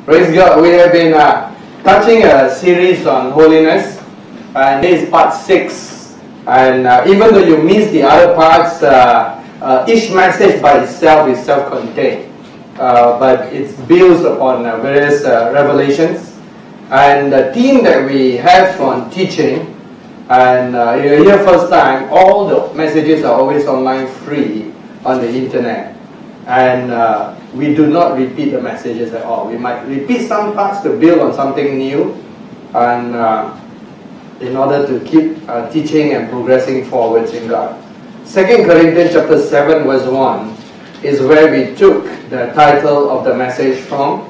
Praise God. We have been touching a series on holiness, and this is part 6. And even though you missed the other parts, each message by itself is self-contained, but it builds upon various revelations. And the theme that we have on teaching, and you're here first time, all the messages are always online free on the internet. And we do not repeat the messages at all. We might repeat some parts to build on something new, and in order to keep teaching and progressing forwards in God. 2 Corinthians chapter 7 verse 1 is where we took the title of the message from.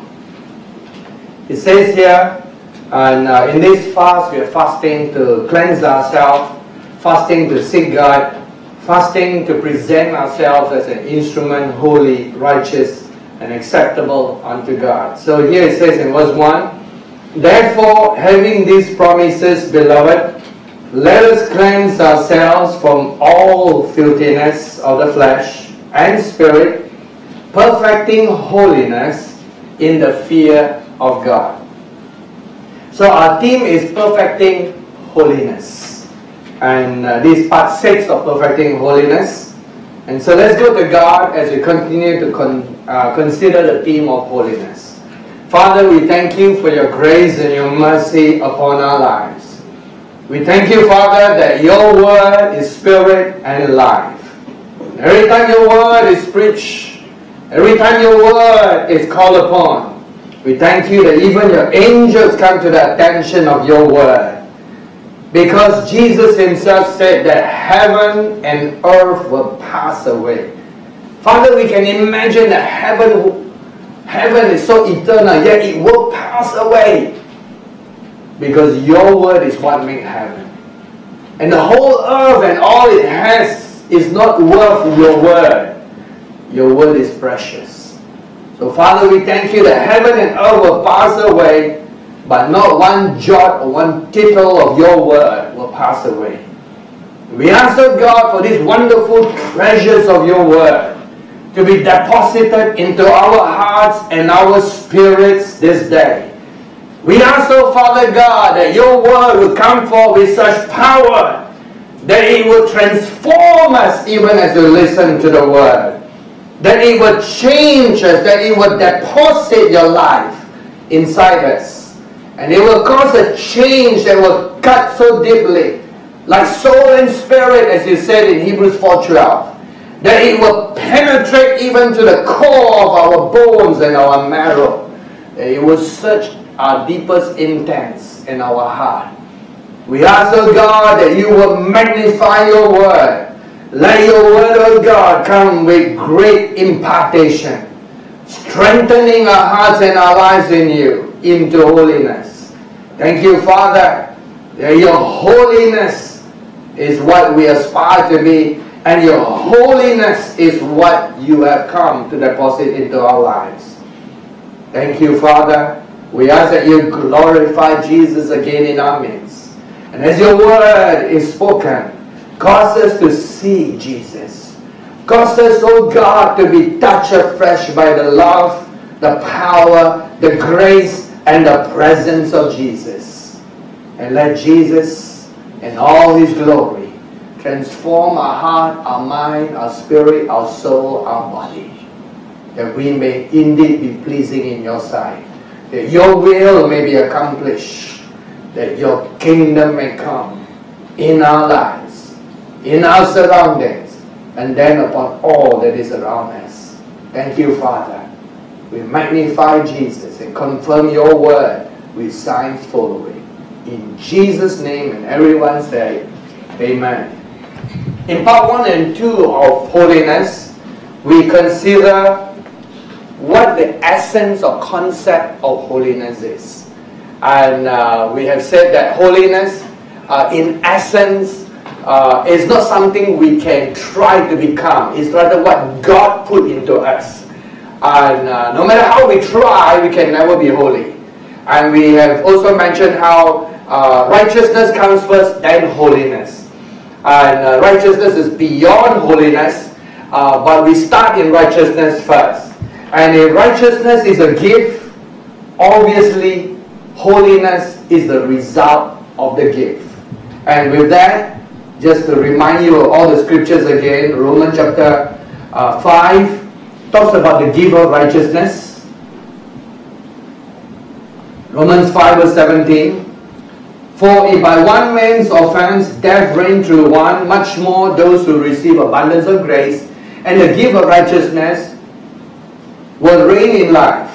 It says here, and in this fast we are fasting to cleanse ourselves, fasting to seek God, fasting to present ourselves as an instrument, holy, righteous, and acceptable unto God. So here it says in verse 1, therefore, having these promises, beloved, let us cleanse ourselves from all filthiness of the flesh and spirit, perfecting holiness in the fear of God. So our theme is perfecting holiness. And this is part 6 of perfecting holiness. And so let's go to God as we continue to consider the theme of holiness. Father, we thank you for your grace and your mercy upon our lives. We thank you, Father, that your word is spirit and life. Every time your word is preached, every time your word is called upon, we thank you that even your angels come to the attention of your word. Because Jesus himself said that heaven and earth will pass away. Father, we can imagine that heaven is so eternal, yet it will pass away. Because your word is what made heaven. And the whole earth and all it has is not worth your word. Your word is precious. So Father, we thank you that heaven and earth will pass away, but not one jot or one tittle of your word will pass away. We ask, oh God, for these wonderful treasures of your word to be deposited into our hearts and our spirits this day. We ask, oh Father God, that your word will come forth with such power that it will transform us even as we listen to the word. That it will change us, that it will deposit your life inside us. And it will cause a change that will cut so deeply, like soul and spirit, as you said in Hebrews 4:12, that it will penetrate even to the core of our bones and our marrow. That it will search our deepest intents in our heart. We ask, oh God, that you will magnify your word. Let your word, oh God, come with great impartation, strengthening our hearts and our lives in you into holiness. Thank you, Father, that your holiness is what we aspire to be, and your holiness is what you have come to deposit into our lives. Thank you, Father. We ask that you glorify Jesus again in our midst. And as your word is spoken, cause us to see Jesus. Cause us, oh God, to be touched afresh by the love, the power, the grace, and the presence of Jesus. And let Jesus in all his glory transform our heart, our mind, our spirit, our soul, our body, that we may indeed be pleasing in your sight, that your will may be accomplished, that your kingdom may come in our lives, in our surroundings, and then upon all that is around us. Thank you, Father. We magnify Jesus and confirm your word with signs following. In Jesus' name, and everyone say, amen. In part 1 and 2 of holiness, we consider what the essence or concept of holiness is. And we have said that holiness, in essence, is not something we can try to become. It's rather what God put into us. And no matter how we try, we can never be holy. And we have also mentioned how righteousness comes first, then holiness. And righteousness is beyond holiness, but we start in righteousness first. And if righteousness is a gift, obviously holiness is the result of the gift. And with that, just to remind you of all the scriptures again, Romans chapter 5 talks about the gift of righteousness. Romans 5 verse 17. For if by one man's offense death reigned through one, much more those who receive abundance of grace and the gift of righteousness will reign in life.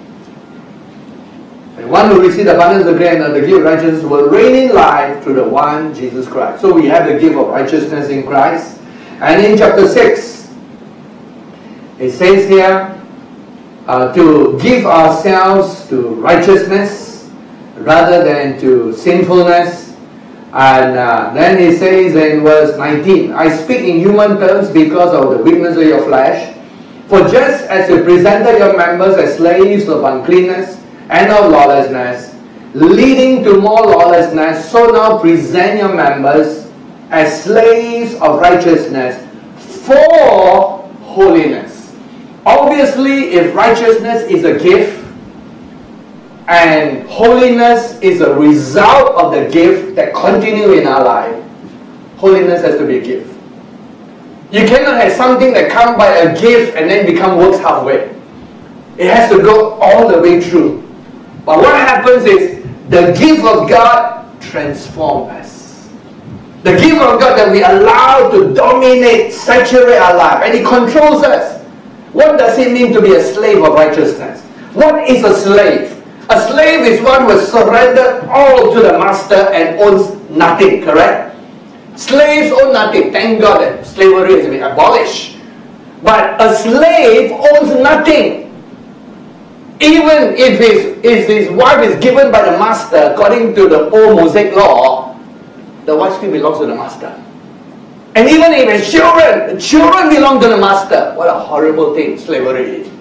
And one who receives abundance of grace and the gift of righteousness will reign in life through the one Jesus Christ. So we have the gift of righteousness in Christ. And in chapter 6, it says here, to give ourselves to righteousness rather than to sinfulness. And then he says in verse 19, I speak in human terms because of the weakness of your flesh. For just as you presented your members as slaves of uncleanness and of lawlessness, leading to more lawlessness, so now present your members as slaves of righteousness for holiness. Obviously, if righteousness is a gift, and holiness is a result of the gift that continue in our life, holiness has to be a gift. You cannot have something that comes by a gift and then become works halfway. It has to go all the way through. But what happens is the gift of God transforms us. The gift of God that we allow to dominate, saturate our life, and it controls us. What does it mean to be a slave of righteousness? What is a slave? A slave is one who has surrendered all to the master and owns nothing, correct? Slaves own nothing. Thank God that slavery has been abolished. But a slave owns nothing. Even if his wife is given by the master, according to the old Mosaic law, the wife still belongs to the master. And even if his children, the children belong to the master. What a horrible thing slavery is.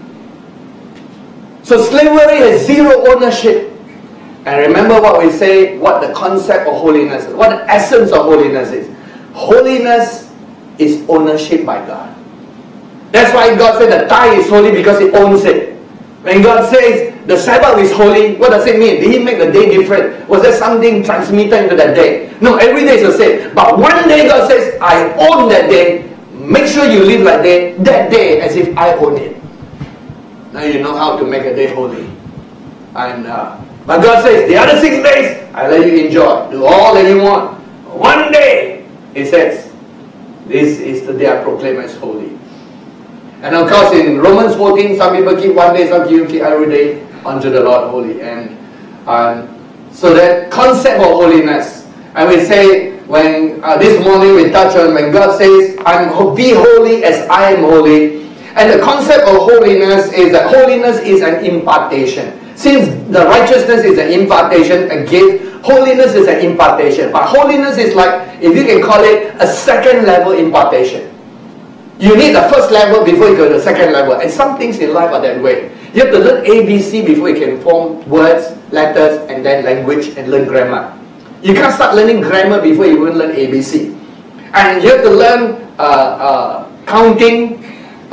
So slavery has zero ownership. And remember what we say, what the concept of holiness is, what the essence of holiness is. Holiness is ownership by God. That's why God said the tithe is holy because He owns it. When God says the Sabbath is holy, what does it mean? Did He make the day different? Was there something transmitted into that day? No, every day is the same. But one day God says, I own that day. Make sure you live like that day as if I own it. Now you know how to make a day holy. And but God says, the other 6 days, I let you enjoy. Do all that you want. One day, He says, this is the day I proclaim as holy. And of course in Romans 14, some people keep one day, some people keep every day unto the Lord holy. And so that concept of holiness, and we say, when this morning we touch on when God says, be holy as I am holy. And the concept of holiness is that holiness is an impartation. Since the righteousness is an impartation, a gift, holiness is an impartation. But holiness is like, if you can call it, a second level impartation. You need the first level before you go to the second level. And some things in life are that way. You have to learn ABC before you can form words, letters, and then language and learn grammar. You can't start learning grammar before you even learn ABC. And you have to learn counting,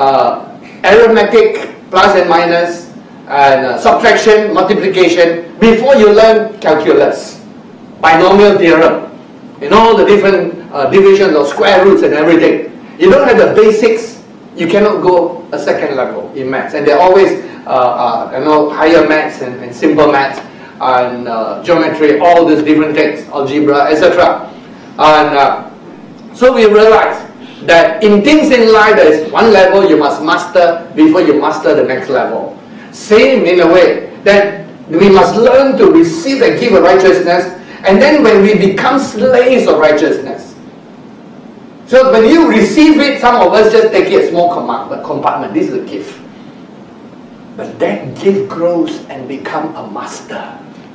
arithmetic, plus and minus, and subtraction, multiplication, before you learn calculus, binomial theorem, and all the different divisions of square roots and everything. You don't have the basics, you cannot go a second level in maths. And there are always higher maths and simple maths and geometry, all these different things, algebra, etc. And so we realize that in things in life, there is one level you must master before you master the next level. Same in a way that we must learn to receive the gift of righteousness, and then when we become slaves of righteousness. So when you receive it, some of us just take it as small compartment. This is a gift. But that gift grows and become a master.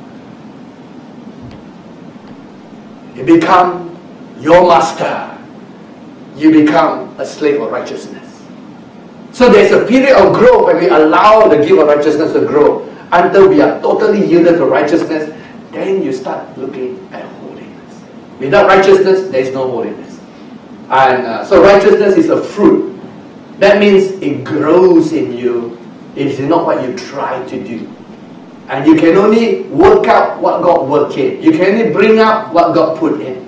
You become your master. You become a slave of righteousness. So there's a period of growth when we allow the gift of righteousness to grow until we are totally yielded to righteousness. Then you start looking at holiness. Without righteousness, there is no holiness. And so righteousness is a fruit. That means it grows in you. It is not what you try to do. And you can only work out what God worked in. You can only bring out what God put in.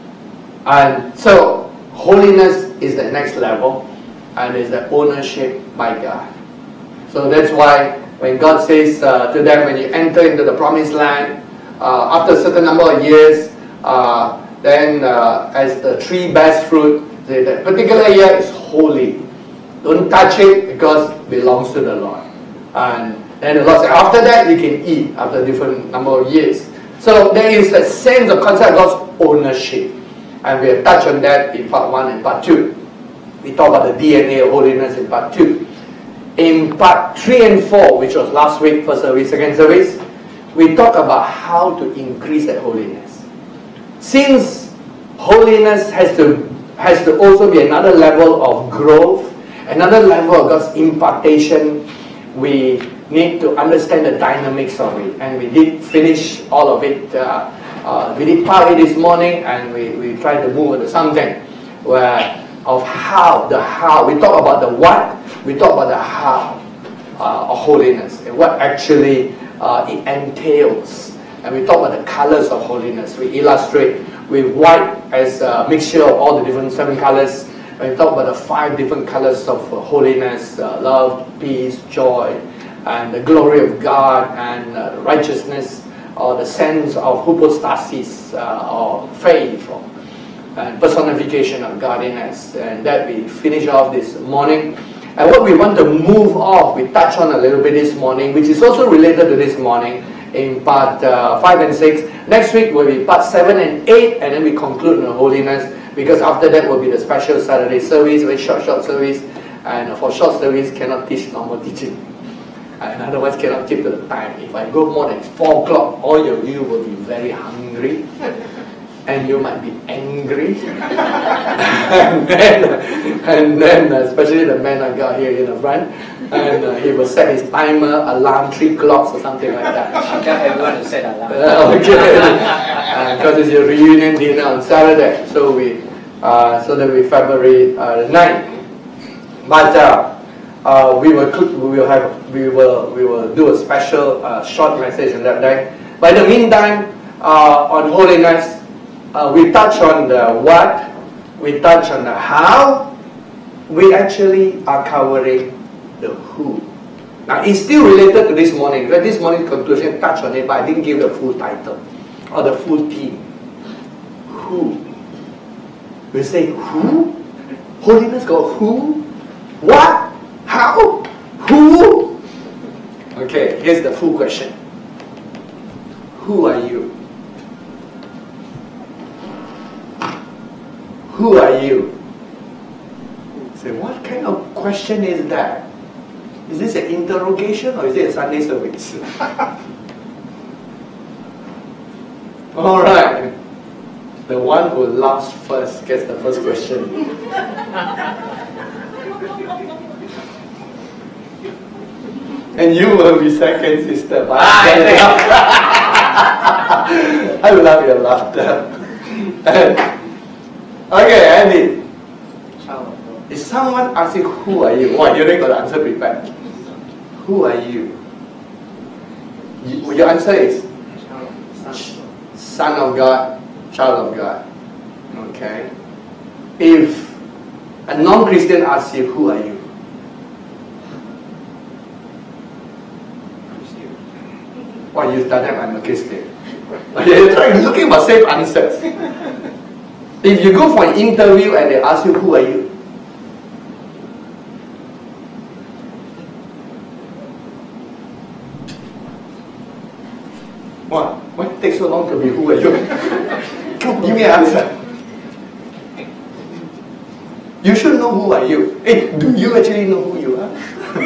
And so, holiness is the next level, and is the ownership by God. So that's why when God says to them, when you enter into the promised land, after a certain number of years, then as the tree bears fruit, say that particular year is holy. Don't touch it because it belongs to the Lord. And then the Lord said, after that you can eat after a different number of years. So there is a sense of concept of God's ownership. And we have touched on that in part 1 and part 2. We talked about the DNA of holiness in part 2. In part 3 and 4, which was last week, first service, second service, we talked about how to increase that holiness. Since holiness has to also be another level of growth, another level of God's impartation, we need to understand the dynamics of it. And we did finish all of it. We did part of it this morning, and we tried to move on to something where of how. We talk about the what, we talk about the how of holiness, and what actually it entails. And we talk about the colors of holiness. We illustrate with white as a mixture of all the different 7 colors. And we talk about the 5 different colors of holiness, love, peace, joy, and the glory of God, and righteousness, or the sense of hypostasis, or faith, and personification of godliness. And that we finish off this morning. And what we want to move off, we touch on a little bit this morning, which is also related to this morning, in part 5 and 6. Next week will be part 7 and 8, and then we conclude on holiness, because after that will be the special Saturday service, very short service. And for short service, cannot teach normal teaching. And otherwise cannot keep to the time. If I go more than 4 o'clock, all of you will be very hungry. And you might be angry. and then especially the man I got here in the front, and he will set his timer, alarm, 3 clocks or something like that. I'll tell everyone to set alarm. Okay. Because it's a reunion dinner on Saturday, so that we February 9th. But we will do a special short message on that day. But in the meantime, on holiness, we touch on the what, we touch on the how, we actually are covering the who. Now it's still related to this morning. This morning's conclusion touched on it, but I didn't give the full title or the full theme. Who? We say who? Holiness got who? What? How? Who? Okay, here's the full question. Who are you? Who are you? Say, what kind of question is that? Is this an interrogation or is it a Sunday service? Alright. The one who laughs first gets the first question. And you will be second, sister. I love your laughter. Okay, Andy. If someone asks you, who are you? What, you already got the answer prepared. Who are you? Your answer is? Son of God, child of God. Okay. If a non-Christian asks you, who are you? Why you tell them I'm a Christian? You're looking for safe answers. If you go for an interview and they ask you, who are you? What? Why it takes so long to be who are you? Come, give me an answer. You should know who are you. Hey, do you actually know who you are?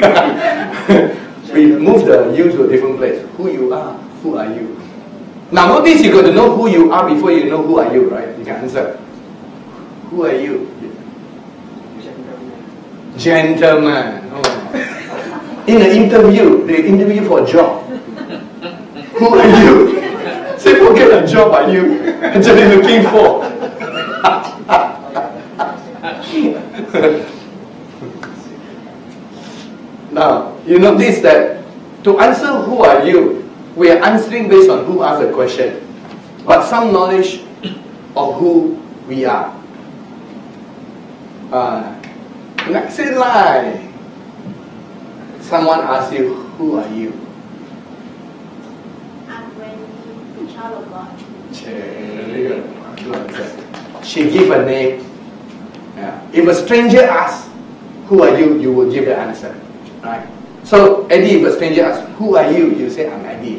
We move the you to a different place. Who you are? Who are you? Now notice you got to know who you are before you know who are you, right? You can answer. Who are you? Gentleman. Oh. In an interview, they interview for a job. Who are you? Say, what kind of job are you actually looking for? Now, you notice that to answer who are you, we are answering based on who asked the question, but some knowledge of who we are. Next in line, someone asks you, who are you? I'm Wendy, the child of God. She give a name. Yeah. If a stranger asks, who are you? You will give the answer. Right? So, Eddie, if a stranger asks, who are you? You say, I'm Eddie.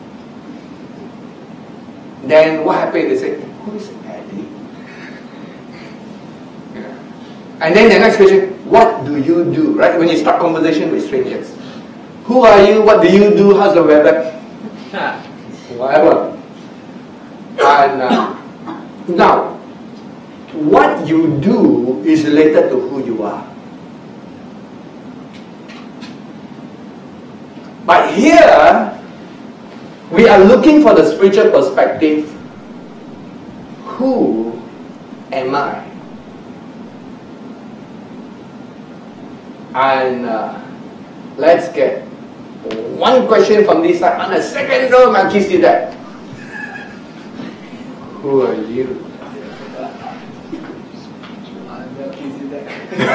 Then what happens? They say, who is Eddie? Yeah. And then the next question, what do you do? Right? When you start conversation with strangers. Who are you? What do you do? How's the weather? Whatever. And now, what you do is related to who you are. But here, we are looking for the spiritual perspective. Who am I? And let's get one question from this side. On the second row, Melchizedek. Who are you? I'm Melchizedek.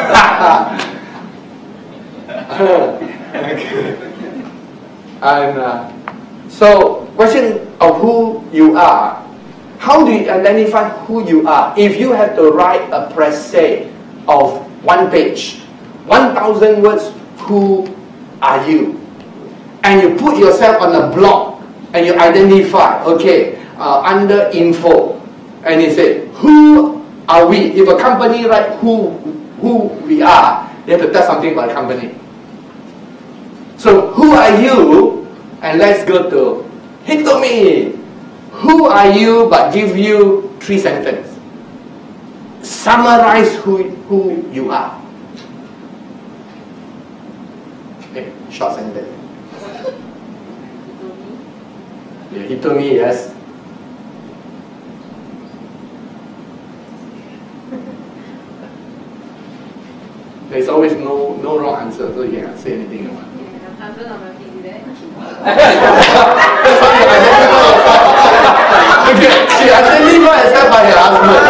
Okay. And so, question of who you are. How do you identify who you are? If you have to write a essay of 1 page, 1,000 words, who are you? And you put yourself on a blog and you identify, okay, under info, and you say, who are we? If a company write who we are, they have to tell something about the company. So, who are you? And let's go to Hitomi. Who are you, but give you 3 sentences. Summarize who you are. Okay, short sentence. Yeah, Hitomi, yes. There's always no wrong answer, so you can say anything you want. Husband of Melchizedek. Okay, she identified herself by her husband.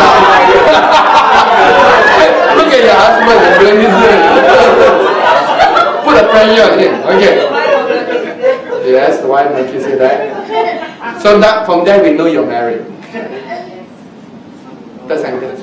Look at your husband and doing this thing. Put a pressure on him. Okay. Yes, why Melchizedek? So that from there we know you're married. The sentence.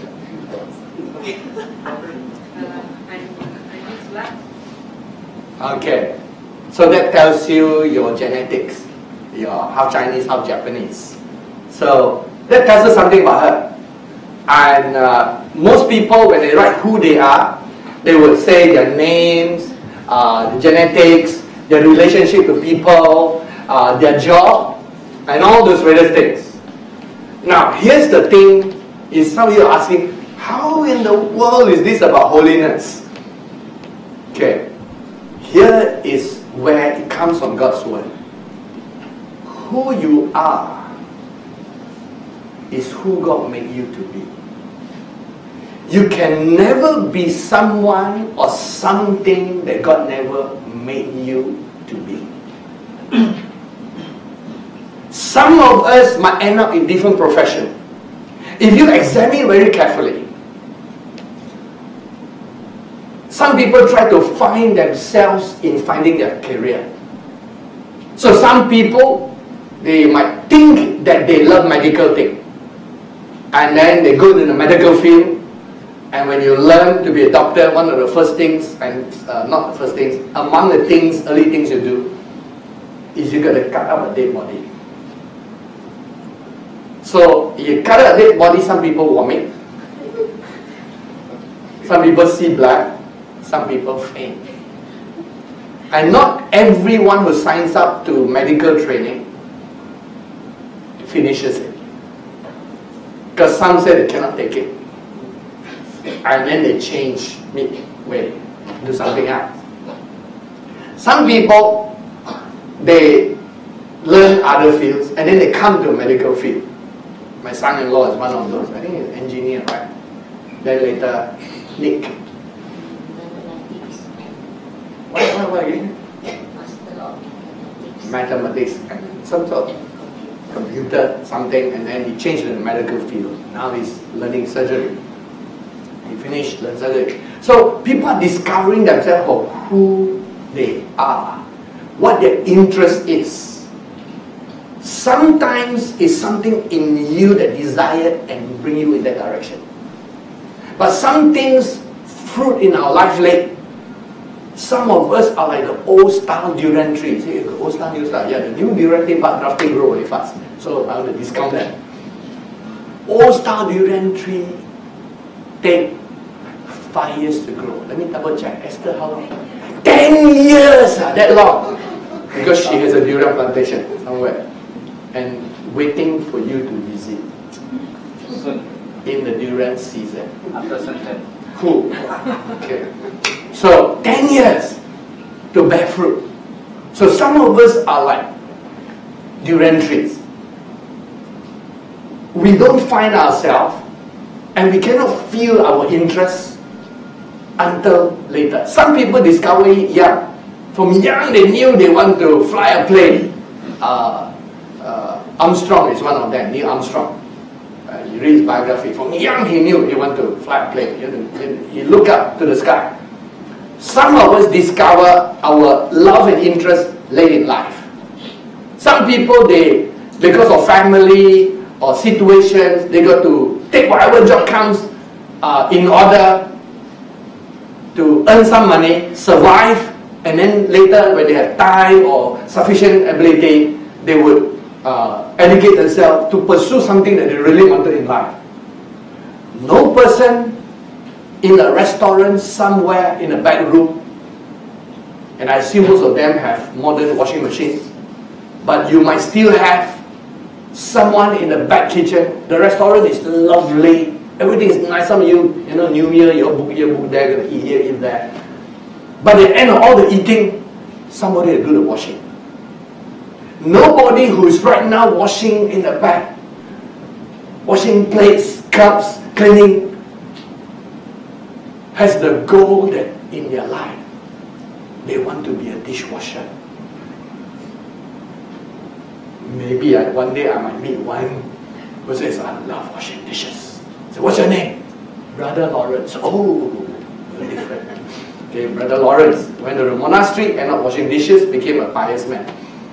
Okay, so that tells you your genetics, your half Chinese, half Japanese. So that tells us something about her. And most people, when they write who they are, they would say their names, the genetics, their relationship to people, their job, and all those various things. Now, here's the thing: is some of you are asking, how in the world is this about holiness? Okay. Here is where it comes from God's word. Who you are is who God made you to be. You can never be someone or something that God never made you to be. Some of us might end up in different professions. If you examine very carefully, some people try to find themselves in finding their career. So some people, they might think that they love medical things. And then they go to the medical field. And when you learn to be a doctor, one of the first things, and not the first things, among the things, early things you do, is you got to cut up a dead body. So you cut up a dead body, some people vomit. Some people see blood. Some people faint. And not everyone who signs up to medical training finishes it. Because some say they cannot take it. And then they change midway, do something else. Some people, they learn other fields and then they come to a medical field. My son-in-law is one of those. I think he's an engineer, right? Then later, Nick. What again? mathematics and some sort of computer something, and then he changed the medical field. Now he's learning surgery. He finished the surgery. So people are discovering themselves of who they are, what their interest is. Sometimes it's something in you that desire and bring you in that direction. But some things, fruit in our life late. Some of us are like the old style durian tree. See, the old style, new style. Yeah, the new durian tree but grafting grow very fast. So I want to discount that. Old style durian tree take 5 years to grow. Let me double check. Esther, how long? 10 years! That long. Because she has a durian plantation somewhere. And waiting for you to visit. Soon. In the durian season. After sunset. Cool. Okay. So 10 years to bear fruit. So some of us are like durian trees. We don't find ourselves and we cannot feel our interests until later. Some people discover it young. From young they knew they want to fly a plane. Armstrong is one of them, Neil Armstrong. You read his biography. From young he knew he wanted to fly a plane. He looked up to the sky. Some of us discover our love and interest late in life. Some people, they, because of family or situations, they got to take whatever job comes in order to earn some money, survive, and then later when they have time or sufficient ability, they would educate themselves to pursue something that they really wanted in life. No person in a restaurant somewhere in a back room, and I see most of them have modern washing machines, but you might still have someone in the back kitchen. The restaurant is lovely, everything is nice. Some of you, you know, New Year, you book here, book there, gonna eat here, eat there. But at the end of all the eating, somebody will do the washing. Nobody who is right now washing in the back, washing plates, cups, cleaning, has the goal that in their life they want to be a dishwasher. Maybe one day I might meet one who says, I love washing dishes. So what's your name? Brother Lawrence. Oh, very different. Okay, Brother Lawrence went to the monastery and not washing dishes, became a pious man.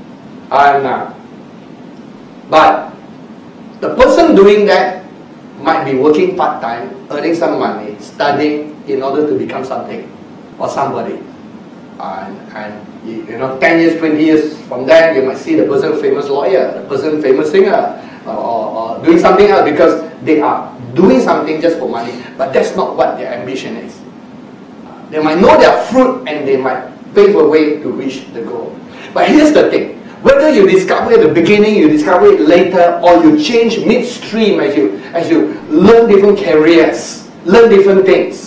But the person doing that might be working part-time, earning some money, studying in order to become something or somebody. And you know, 10 years, 20 years from that, you might see the person famous lawyer, the person famous singer, or doing something else because they are doing something just for money, but that's not what their ambition is. They might know their fruit and they might pave a way to reach the goal. But here's the thing. Whether you discover it at the beginning, you discover it later, or you change midstream as you learn different careers, learn different things,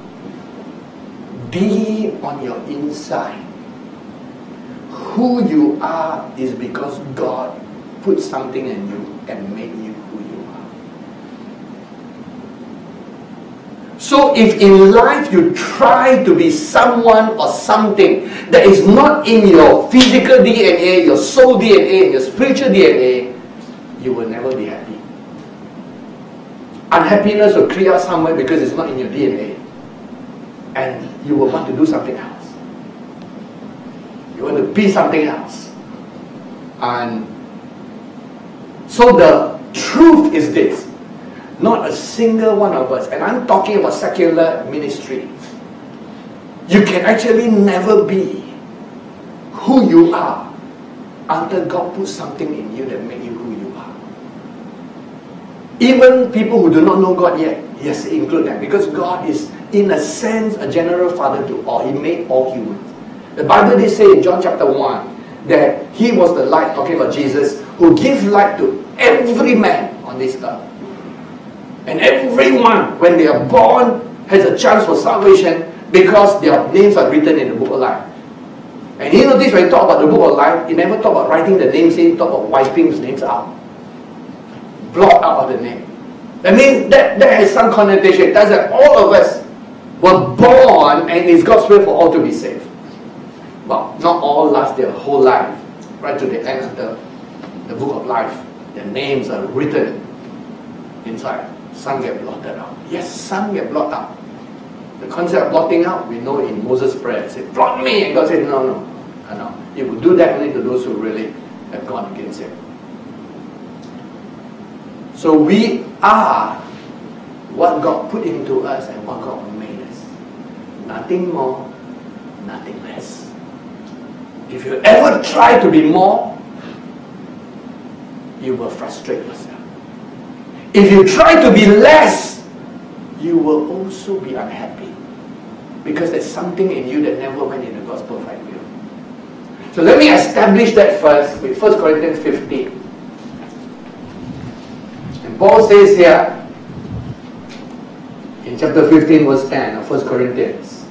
deep on your inside, who you are is because God put something in you and made you who you are. So if in life you try to be someone or something that is not in your physical DNA, your soul DNA, and your spiritual DNA, you will never be happy. Unhappiness will creep out somewhere because it's not in your DNA. And you will want to do something else. You want to be something else. And so the truth is this. Not a single one of us, and I'm talking about secular ministry, you can actually never be who you are until God puts something in you that makes you who you are. Even people who do not know God yet, yes, include them, because God is, in a sense, a general father to all. He made all humans. The Bible did say in John chapter 1 that He was the light, talking about Jesus, who gives light to every man on this earth. And everyone, when they are born, has a chance for salvation because their names are written in the book of life. And you notice when you talk about the book of life, you never talk about writing the names in, talk about wiping the names out. Blot out of the name. That means that has some connotation. It tells that all of us were born and it's God's will for all to be saved. Well, not all last their whole life right to the end of the book of life. Their names are written inside. Some get blotted out. Yes, some get blotted out. The concept of blotting out, we know in Moses' prayer. He said, blot me! And God said, no. He would do that only to those who really have gone against him. So we are what God put into us and what God made us. Nothing more, nothing less. If you ever try to be more, you will frustrate yourself. If you try to be less, you will also be unhappy. Because there's something in you that never went in the gospel right will. So let me establish that first with 1 Corinthians 15. And Paul says here, in chapter 15 verse 10 of 1 Corinthians,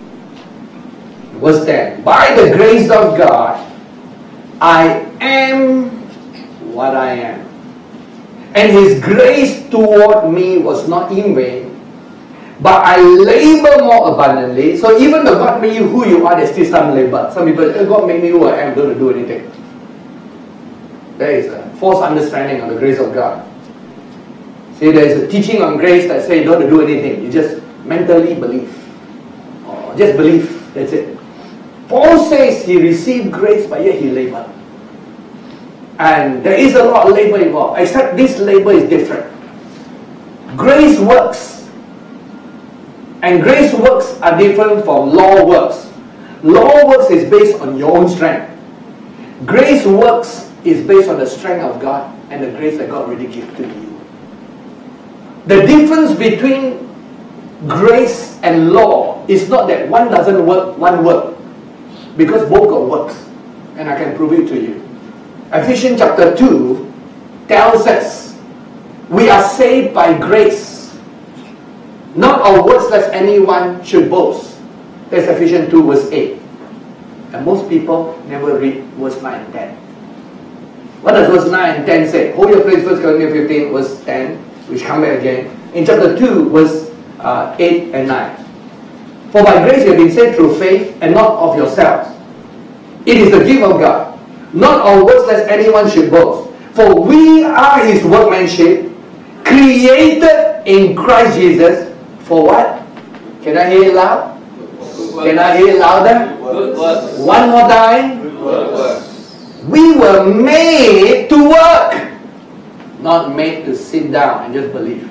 verse 10, by the grace of God, I am what I am. And His grace toward me was not in vain, but I labor more abundantly. So even though God made you who you are, there's still some labor. Some people say, God made me who I am, don't do anything. There is a false understanding of the grace of God. See, there is a teaching on grace that says you don't do anything. You just mentally believe. Or just believe. That's it. Paul says he received grace, but yet he labored. And there is a lot of labor involved, except this labor is different. Grace works. And grace works are different from law works. Law works is based on your own strength. Grace works is based on the strength of God and the grace that God really gives to you. The difference between grace and law is not that one doesn't work, one works. Because both got works. And I can prove it to you. Ephesians chapter 2 tells us we are saved by grace, not of works lest anyone should boast. That's Ephesians 2 verse 8. And most people never read verse 9 and 10. What does verse 9 and 10 say? Hold your place, 1 Corinthians 15 verse 10, which come back again. In chapter 2 verse 8 and 9. For by grace you have been saved through faith, and not of yourselves. It is the gift of God, not of works lest anyone should boast. For we are His workmanship, created in Christ Jesus, for what? Can I hear it loud? Can I hear it louder? One more time. We were made to work, not made to sit down and just believe.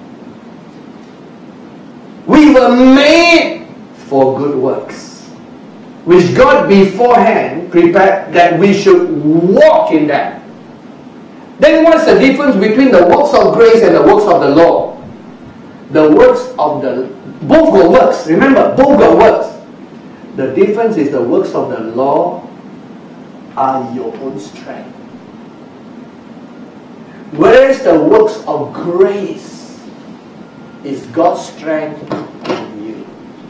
We were made for good works, which God beforehand prepared that we should walk in them. Then what's the difference between the works of grace and the works of the law? The works of the... both got works. Remember, both got works. The difference is the works of the law are your own strength. Whereas the works of grace is God's strength in you.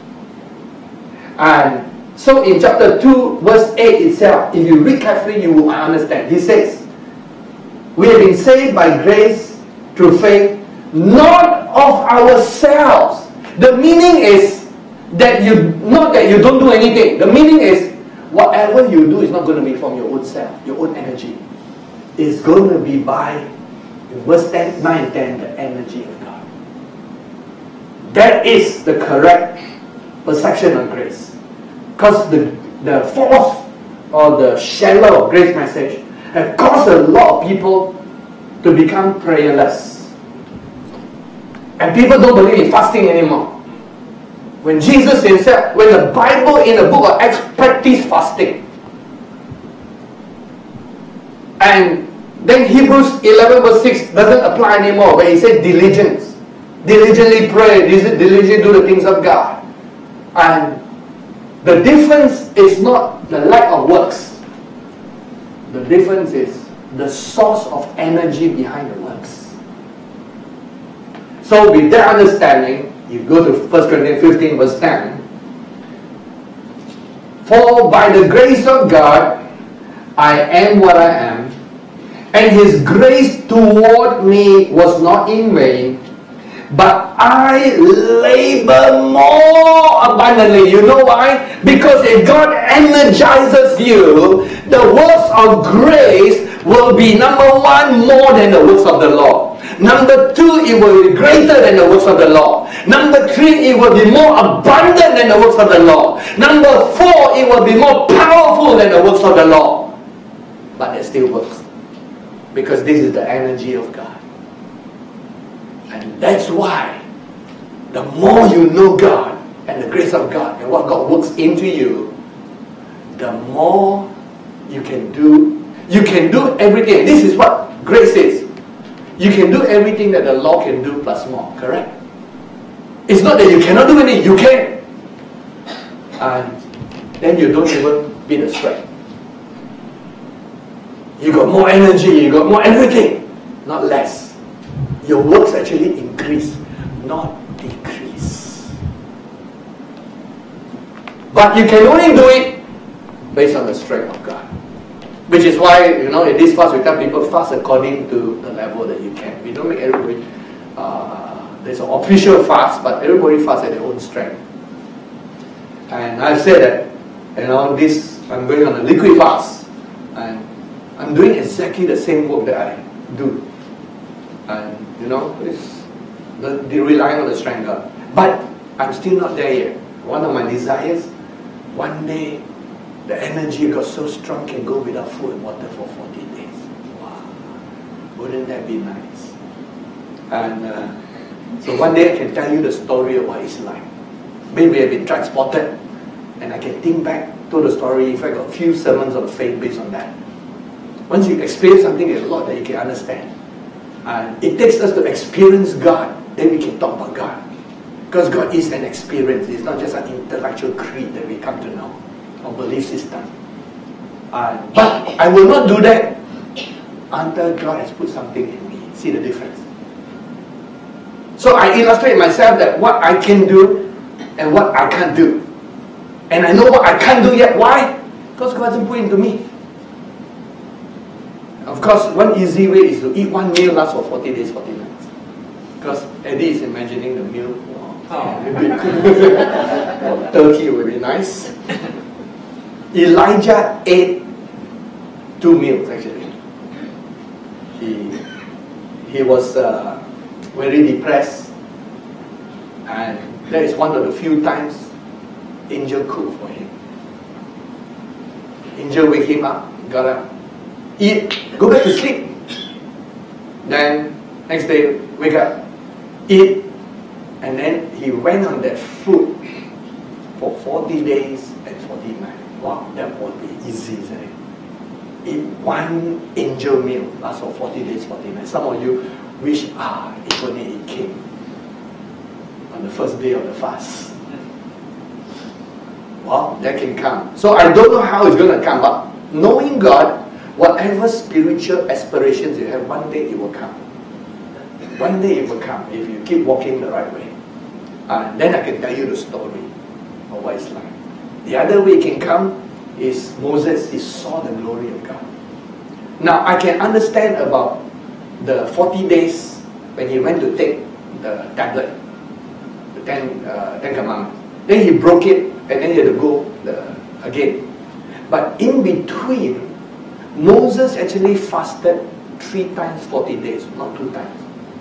And so in chapter 2 verse 8 itself, if you read carefully, you will understand. He says, we have been saved by grace through faith, not of ourselves. The meaning is that not that you don't do anything. The meaning is whatever you do is not going to be from your own self, your own energy. It's going to be by, in verse 10, 9 and 10, the energy of God. That is the correct perception of grace. Because the force or the shallow grace message have caused a lot of people to become prayerless. And people don't believe in fasting anymore. When Jesus himself, when the Bible in the book of Acts practiced fasting. And then Hebrews 11 verse 6 doesn't apply anymore, where he said diligence. Diligently pray, diligently do the things of God. And the difference is not the lack of works. The difference is the source of energy behind the works. So with that understanding, you go to 1 Corinthians 15 verse 10. For by the grace of God, I am what I am, and His grace toward me was not in vain, but I labor more abundantly. You know why? Because if God energizes you, the works of grace will be, number one, more than the works of the law. Number two, it will be greater than the works of the law. Number three, it will be more abundant than the works of the law. Number four, it will be more powerful than the works of the law. But it still works. Because this is the energy of God. And that's why the more you know God and the grace of God and what God works into you, the more you can do. You can do everything. This is what grace is. You can do everything that the law can do plus more, correct? It's not that you cannot do anything, you can. And then you don't even beat a sweat. You got more energy, you got more everything, not less. Your works actually increase, not decrease. But you can only do it based on the strength of God. Which is why, in this fast we tell people fast according to the level that you can. We don't make everybody, there's an official fast, but everybody fasts at their own strength. And I've said that, I'm going on a liquid fast. And I'm doing exactly the same work that I do. And, it's relying on the strength of God. But I'm still not there yet. One of my desires, one day, the energy got so strong can go without food and water for 40 days. Wow. Wouldn't that be nice? And so one day I can tell you the story of what it's like. Maybe I've been transported and I can think back to the story. In fact, I got a few sermons on faith based on that. Once you experience something, there's a lot that you can understand. And it takes us to experience God, then we can talk about God. Because God is an experience. It's not just an intellectual creed that we come to know. Or belief system. But I will not do that until God has put something in me. See the difference? So I illustrate myself that what I can do and what I can't do. And I know what I can't do yet. Why? Because God hasn't put it into me. Of course, one easy way is to eat one meal lasts for 40 days, 40 nights. Because Eddie is imagining the meal. Turkey would be nice. Elijah ate 2 meals actually. He was very depressed, and that is one of the few times angel cooked for him. Angel wake him up, got up, eat, go back to sleep. Then next day wake up, eat, and then he went on that food for 40 days and 40 nights. Wow, that would be easy, isn't it? Eat one angel meal lasts for 40 days, 40 nights. Some of you wish, if only it came on the first day of the fast. Well, that can come. So I don't know how it's going to come, but knowing God, whatever spiritual aspirations you have, one day it will come. One day it will come if you keep walking the right way. Then I can tell you the story of what it's like. The other way it can come is Moses, he saw the glory of God. Now I can understand about the 40 days when he went to take the tablet, the Ten Commandments. Then he broke it and then he had to go again. But in between, Moses actually fasted 3 times 40 days, not 2 times.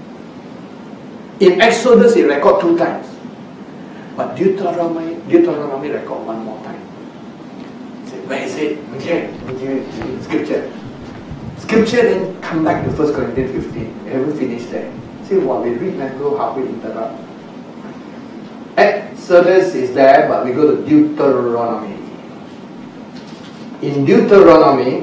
In Exodus he recorded 2 times. But Deuteronomy record 1 more time. Say, where is it? Okay, Scripture. Scripture then come back to 1 Corinthians 15. We haven't finished there. See, what we read and go halfway interrupt. Exodus is there, but we go to Deuteronomy. In Deuteronomy,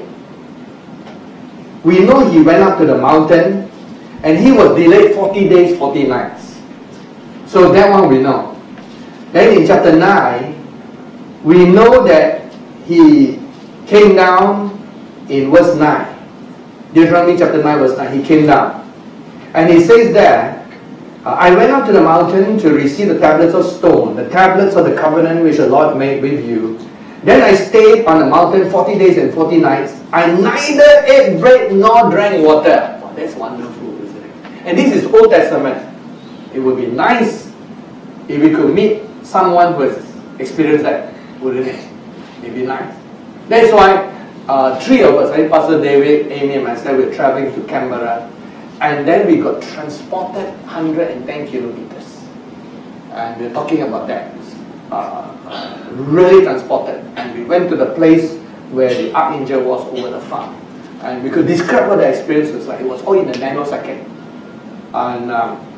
we know he went up to the mountain and he was delayed 40 days, 40 nights. So that one we know. Then in chapter 9, we know that he came down in verse 9. Deuteronomy chapter 9 verse 9, he came down. And he says there, I went up to the mountain to receive the tablets of stone, the tablets of the covenant which the Lord made with you. Then I stayed on the mountain 40 days and 40 nights. I neither ate bread nor drank water. Oh, that's wonderful, isn't it? And this is Old Testament. It would be nice if we could meet someone who has experienced that, wouldn't it? It'd be nice. That's why three of us, Pastor David, Amy, and myself, were traveling to Canberra, and then we got transported 110 kilometers. And we're talking about that. Really transported. And we went to the place where the archangel was over the farm. And we could describe what the experience was like. It was all in a nanosecond. And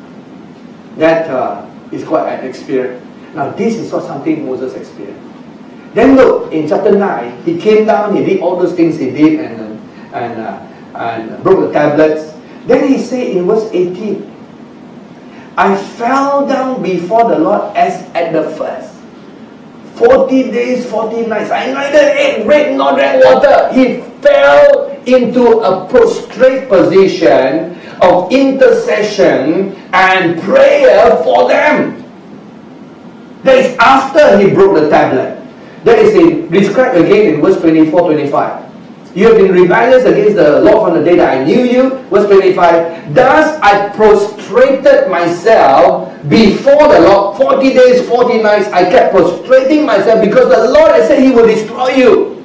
that is quite an experience. Now this is not something Moses experienced. Then look, in chapter 9, he came down, he did all those things he did, and broke the tablets. Then he said in verse 18, I fell down before the Lord as at the first. 40 days, 40 nights. I neither ate bread nor drank water. He fell into a prostrate position of intercession and prayer for them. That is after he broke the tablet. That is described again in verse 24-25. You have been rebellious against the Lord from the day that I knew you. Verse 25. Thus I prostrated myself before the Lord. 40 days, 40 nights. I kept prostrating myself because the Lord had said he will destroy you.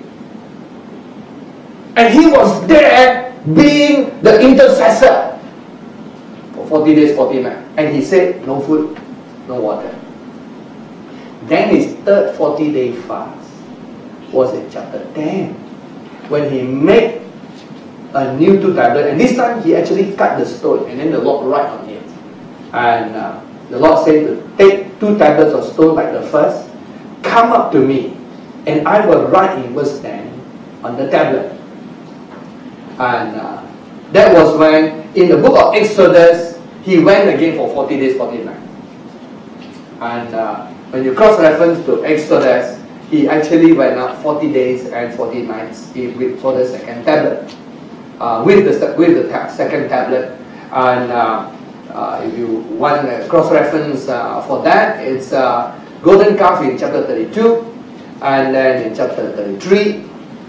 And he was there being the intercessor for 40 days, 40 nights. And he said, no food, no water. Then his third 40-day fast was in chapter 10, when he made a new 2 tablets, and this time he actually cut the stone, and then the Lord write on it. And the Lord said to take 2 tablets of stone like the first, come up to me, and I will write in verse 10 on the tablet. And that was when, in the book of Exodus, he went again for 40 days, 40 nights. And when you cross-reference to Exodus, he actually went up 40 days and 40 nights for the second tablet. With the second tablet. And if you want a cross-reference for that, it's golden calf in chapter 32, and then in chapter 33.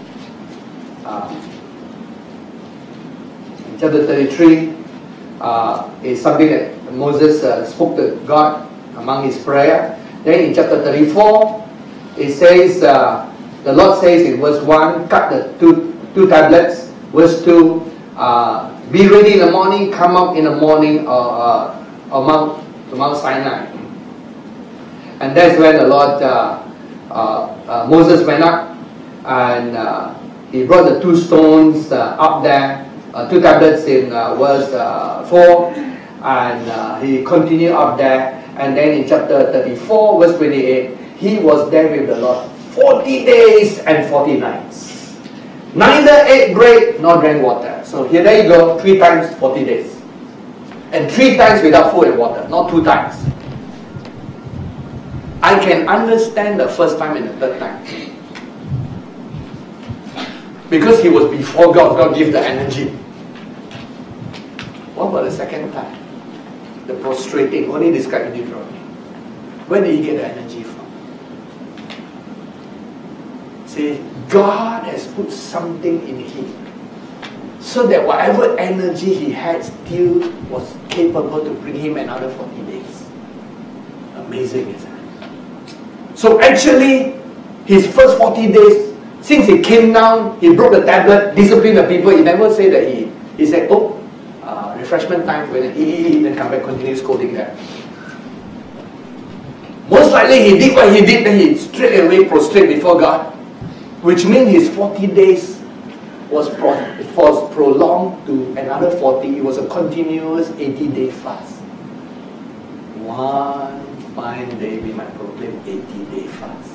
In chapter 33 is something that Moses spoke to God among his prayer. Then in chapter 34, it says, the Lord says in verse 1, cut the two tablets. Verse 2, be ready in the morning, come up in the morning to Mount Sinai. And that's when the Lord, Moses went up, and he brought the 2 stones up there, 2 tablets in verse 4, and he continued up there. And then in chapter 34, verse 28, he was there with the Lord 40 days and 40 nights. Neither ate bread nor drank water. So here there you go, 3 times 40 days. And 3 times without food and water, not 2 times. I can understand the first time and the third time. Because he was before God, God gave the energy. What about the second time? The prostrating, only described in Deuteronomy. Where did he get the energy from? See, God has put something in him, so that whatever energy he had still was capable to bring him another 40 days. Amazing, isn't it? So actually, his first 40 days, since he came down, he broke the tablet, disciplined the people. He never said that he said, oh, refreshment time, when he eat, then come back, continue scolding them. Most likely he did what he did, then he straight away prostrate before God, which means his 40 days was prolonged to another 40. It was a continuous 80-day fast. One fine day we might proclaim 80-day fast.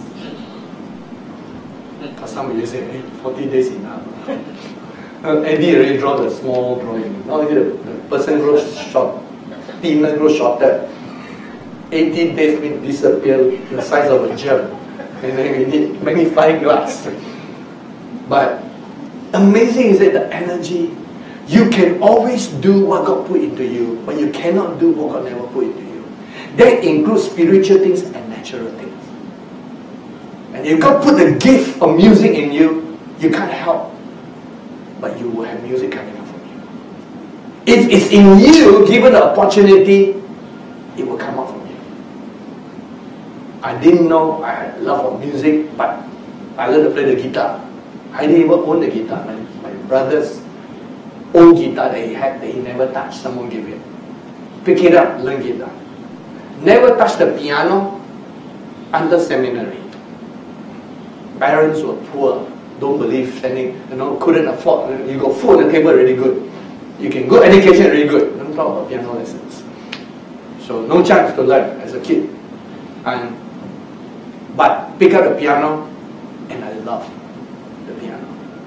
For some of you say, hey, 40 days enough. Eddie already draw the small drawing. Now the person grows short, thinner grows shorter. 18 days will disappear the size of a germ. And then we need magnifying glass. But amazing is that the energy, you can always do what God put into you, but you cannot do what God never put into you. That includes spiritual things and natural things. And if God put the gift of music in you, you can't help but you will have music coming out from you. If it's in you, given the opportunity, it I didn't know I had a love of music, but I learned to play the guitar. I didn't even own the guitar. My brother's old guitar that he had, that he never touched, someone gave him. Pick it up, learn guitar. Never touched the piano under seminary. Parents were poor, don't believe sending, couldn't afford. You got food on the table, really good. You can go education, really good. Don't talk about piano lessons. So no chance to learn as a kid. But pick up the piano, and I love the piano.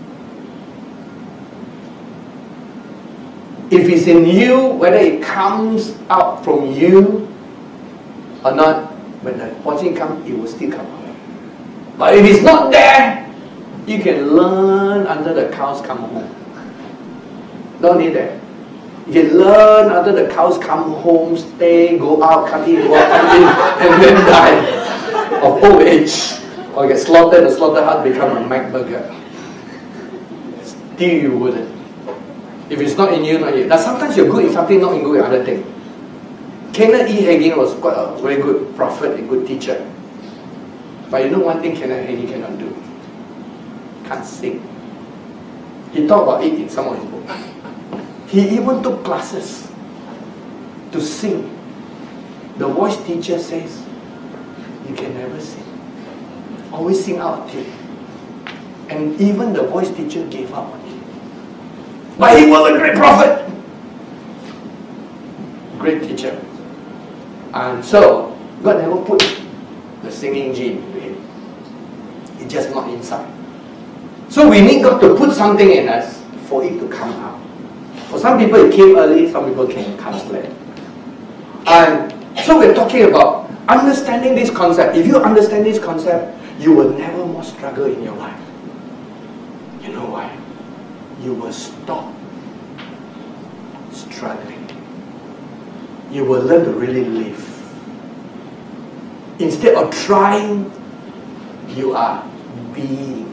If it's in you, whether it comes out from you or not, when the opportunity comes, it will still come out. But if it's not there, you can learn until the cows come home. Don't need that. You can learn until the cows come home, stay, go out, cut in, go out, cut in, and then die of old age. Or get slaughtered, the slaughterhouse become a Mac burger. Still you wouldn't. If it's not in you, not you. Now sometimes you're good in something, not in good in other thing. Kenneth E. Hagin was quite a very good prophet and good teacher. But you know one thing Kenneth Hagin cannot do? Can't sing. He talked about it in some of his books. He even took classes to sing. The voice teacher says, you can never sing. Always sing out of tune. And even the voice teacher gave up on him. But he was a great prophet. Great teacher. And so, God never put the singing gene into him. It's just not inside. So we need God to put something in us for it to come out. For some people it came early, some people comes late. And so we're talking about understanding this concept. If you understand this concept, you will never more struggle in your life. You know why? You will stop struggling. You will learn to really live. Instead of trying, you are being.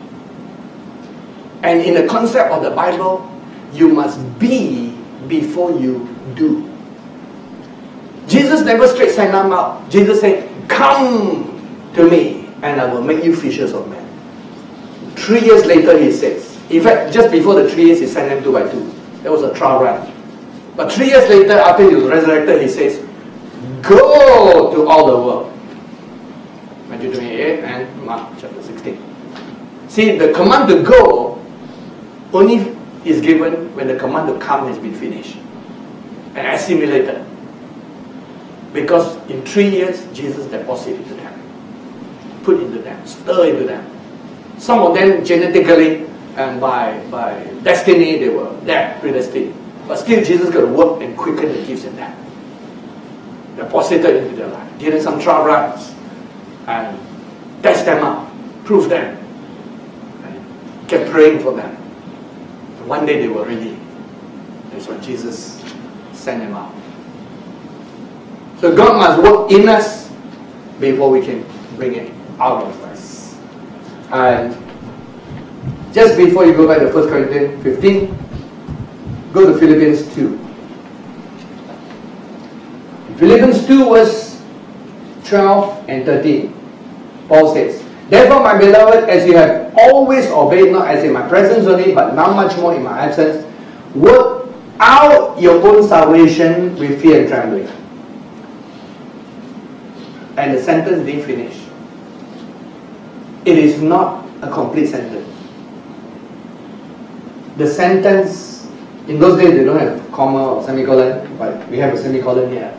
And in the concept of the Bible, you must be before you do. Jesus never straight sent them out. Jesus said, come to me and I will make you fishers of men. 3 years later he says, in fact just before the 3 years he sent them 2 by 2. There was a trial run. But 3 years later after he was resurrected he says, go to all the world. Matthew 28 and Mark chapter 16. See, the command to go only is given when the command to come has been finished and assimilated. Because in 3 years, Jesus deposited into them, put into them, stir into them. Some of them genetically and by destiny, they were there, predestined. But still, Jesus got to work and quicken the gifts in them. Deposited into their life. Did some trial runs and test them out, prove them, and kept praying for them. And one day they were ready. That's when Jesus sent them out. So God must work in us before we can bring it out of us. And just before you go back to 1 Corinthians 15, go to Philippians 2. Philippians 2 verse 12 and 13. Paul says, therefore, my beloved, as you have always obeyed, not as in my presence only, but now much more in my absence, work out your own salvation with fear and trembling. And the sentence didn't finish. It is not a complete sentence. The sentence, in those days they don't have comma or semicolon, but we have a semicolon here.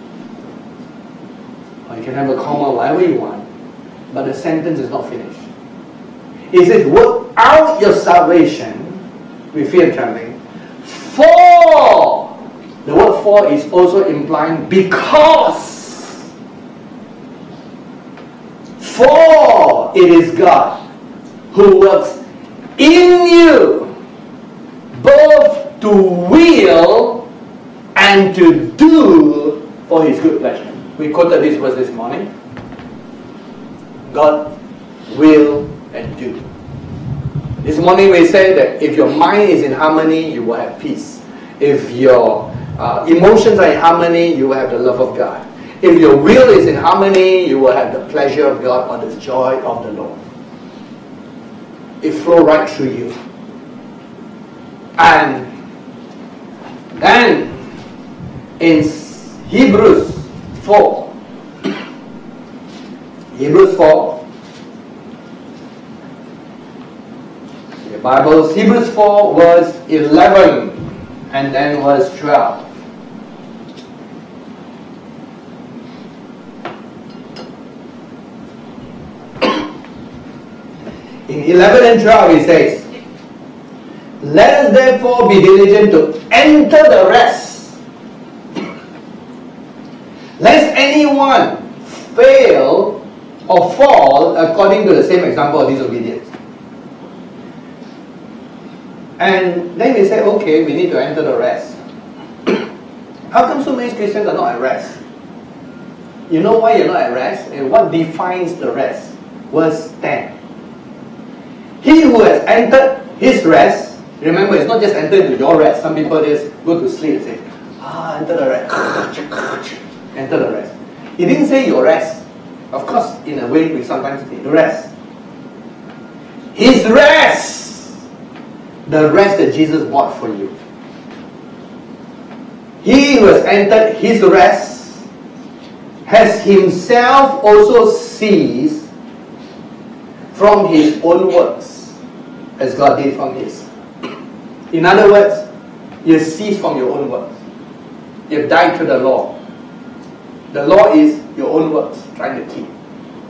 Or you can have a comma, whatever you want. But the sentence is not finished. It says, work out your salvation with fear and trembling. For, the word for is also implying because. For it is God who works in you both to will and to do for His good pleasure. We quoted this verse this morning. God will and do. This morning we said that if your mind is in harmony, you will have peace. If your emotions are in harmony, you will have the love of God. If your will is in harmony, you will have the pleasure of God or the joy of the Lord. It flows right through you. And then in Hebrews 4, Hebrews 4, the Bible's Hebrews 4 verse 11 and then verse 12. In 11 and 12 he says, let us therefore be diligent to enter the rest, lest anyone fail or fall according to the same example of disobedience. And then we say, okay, we need to enter the rest. How come so many Christians are not at rest? You know why you're not at rest? And what defines the rest? Verse 10. He who has entered his rest, remember, it's not just enter into your rest. Some people just go to sleep and say, enter the rest. Enter the rest. He didn't say your rest. Of course, in a way, we sometimes say the rest. His rest. The rest that Jesus bought for you. He who has entered his rest has himself also ceased from his own works, as God did from his. In other words, you cease from your own works. You've died to the law. The law is your own works, trying to keep.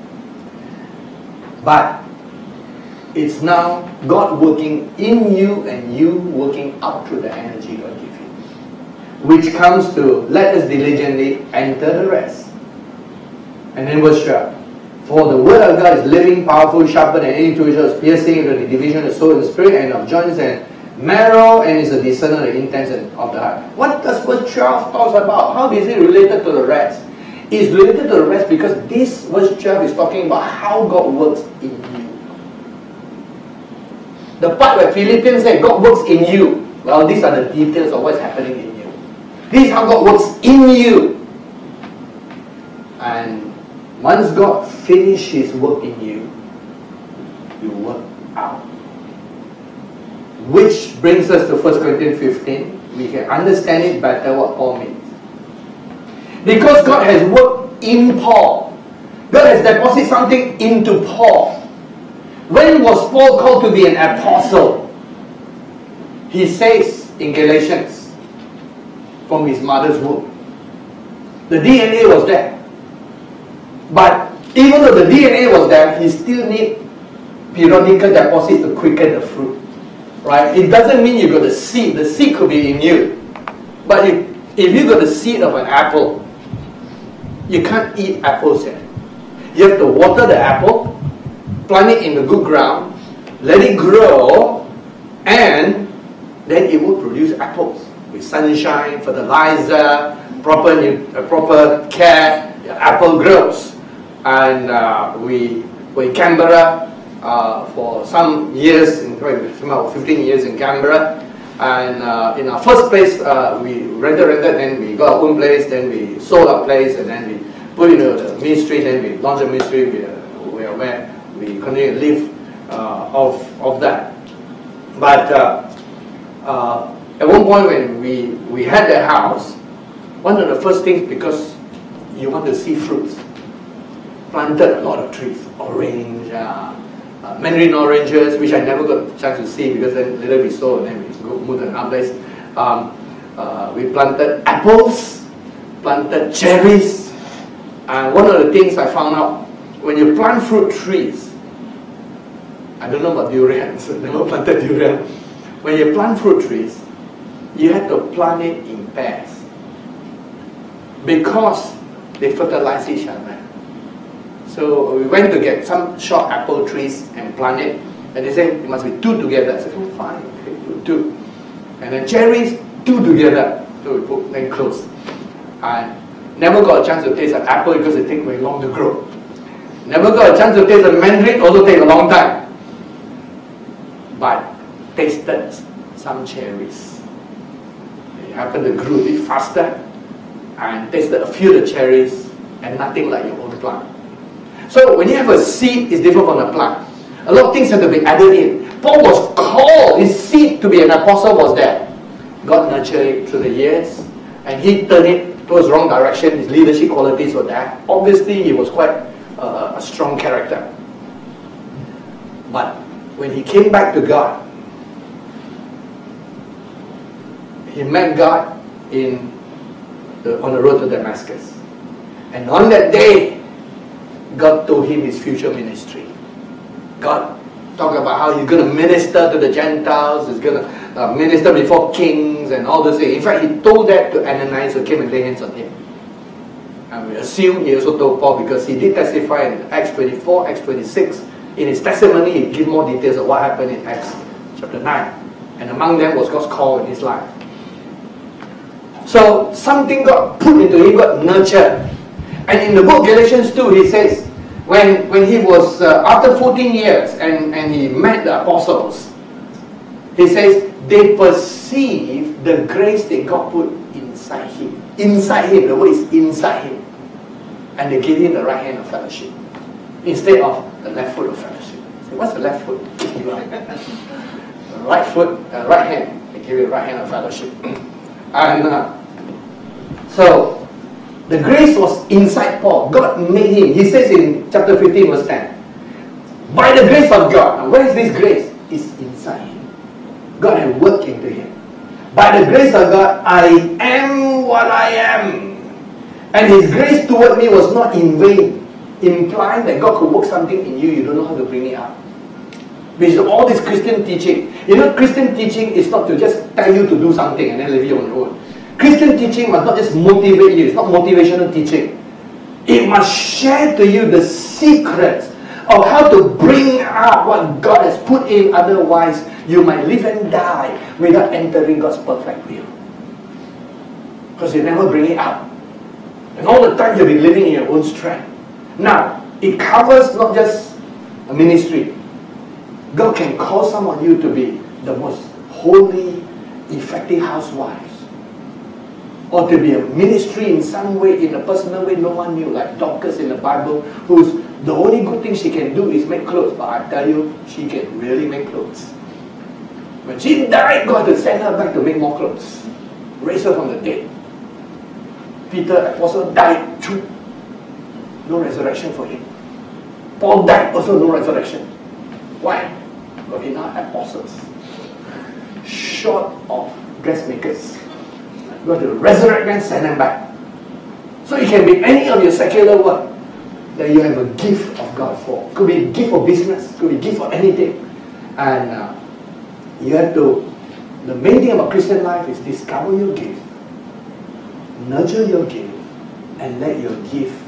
But it's now God working in you and you working out through the energy God gives you. Which comes to, let us diligently enter the rest. And then verse 12. For the word of God is living, powerful, sharper than any two-edged sword, piercing into the division of soul and spirit and of joints and marrow, and is a discerner of the intents of the heart. What does verse 12 talk about? How is it related to the rest? It's related to the rest because this verse 12 is talking about how God works in you. The part where Philippians said God works in you, well, these are the details of what's happening in you. This is how God works in you. And once God finishes his work in you, you work out. Which brings us to 1 Corinthians 15. We can understand it better what Paul means. Because God has worked in Paul. God has deposited something into Paul. When was Paul called to be an apostle? He says in Galatians, from his mother's womb. The DNA was there. But even though the DNA was there, he still need periodical deposits to quicken the fruit. Right? It doesn't mean you got the seed. The seed could be in you. But if you got the seed of an apple, you can't eat apples yet. You have to water the apple, plant it in the good ground, let it grow, and then it will produce apples. With sunshine, fertilizer, proper care, the apple grows. And we were in Canberra for some years, about 15 years in Canberra. And in our first place, we rented, then we got our own place, then we sold our place, and then we put into the ministry, then we launched a ministry where we continue to live of that. But at one point when we had that house, one of the first things, because you want to see fruits, planted a lot of trees, orange, mandarin oranges, which I never got a chance to see because then later we sold and then we moved to another place. We planted apples, planted cherries, and one of the things I found out, when you plant fruit trees, I don't know about durians, I never planted durian. When you plant fruit trees, you have to plant it in pairs because they fertilize each other. So we went to get some short apple trees and plant it, and they said it must be two together. I said, oh fine, okay, two. And then cherries, two together. So we put them close. I never got a chance to taste an apple because it takes very long to grow. Never got a chance to taste a mandarin, also take a long time. But tasted some cherries. They happened to grow a bit faster, and tasted a few of the cherries, and nothing like your own plant. So when you have a seed, it's different from a plant. A lot of things have to be added in. Paul was called, his seed to be an apostle was there. God nurtured it through the years, and he turned it towards the wrong direction. His leadership qualities were there. Obviously, he was quite a strong character. But when he came back to God, he met God on the road to Damascus. And on that day, God told him his future ministry. God talked about how he's going to minister to the Gentiles, he's going to minister before kings and all those things. In fact, he told that to Ananias who came and laid hands on him. And we assume he also told Paul because he did testify in Acts 24, Acts 26. In his testimony, he gave more details of what happened in Acts chapter 9. And among them was God's call in his life. So something got put into him, got nurtured. And in the book Galatians 2, he says, when he was, after 14 years, and he met the apostles, he says, they perceived the grace that God put inside him. Inside him, the word is inside him. And they gave him the right hand of fellowship, instead of the left foot of fellowship. So what's the left foot? The right foot, right hand, they give you the right hand of fellowship. And so, the grace was inside Paul. God made him. He says in chapter 15 verse 10, by the grace of God. Now where is this grace? It's inside him. God had worked into him. By the grace of God, I am what I am. And his grace toward me was not in vain, implying that God could work something in you, you don't know how to bring it out. Which is all this Christian teaching. You know, Christian teaching is not to just tell you to do something and then leave you on your own. Christian teaching must not just motivate you. It's not motivational teaching. It must share to you the secrets of how to bring out what God has put in. Otherwise, you might live and die without entering God's perfect will. Because you never bring it out. And all the time you'll be living in your own strength. Now, it covers not just a ministry. God can call some of you to be the most holy, effective housewives. Or to be a ministry in some way, in a personal way no one knew, like Dorcas in the Bible, who's the only good thing she can do is make clothes. But I tell you, she can really make clothes. When she died, God had to send her back to make more clothes. Raise her from the dead. Peter, apostle, died too. No resurrection for him. Paul died, also no resurrection. Why? Because we're not apostles. Short of dressmakers. You have to resurrect them, send them back. So it can be any of your secular work that you have a gift of God for. Could be a gift for business, could be a gift for anything. And you have to, the main thing about Christian life is discover your gift, nurture your gift, and let your gift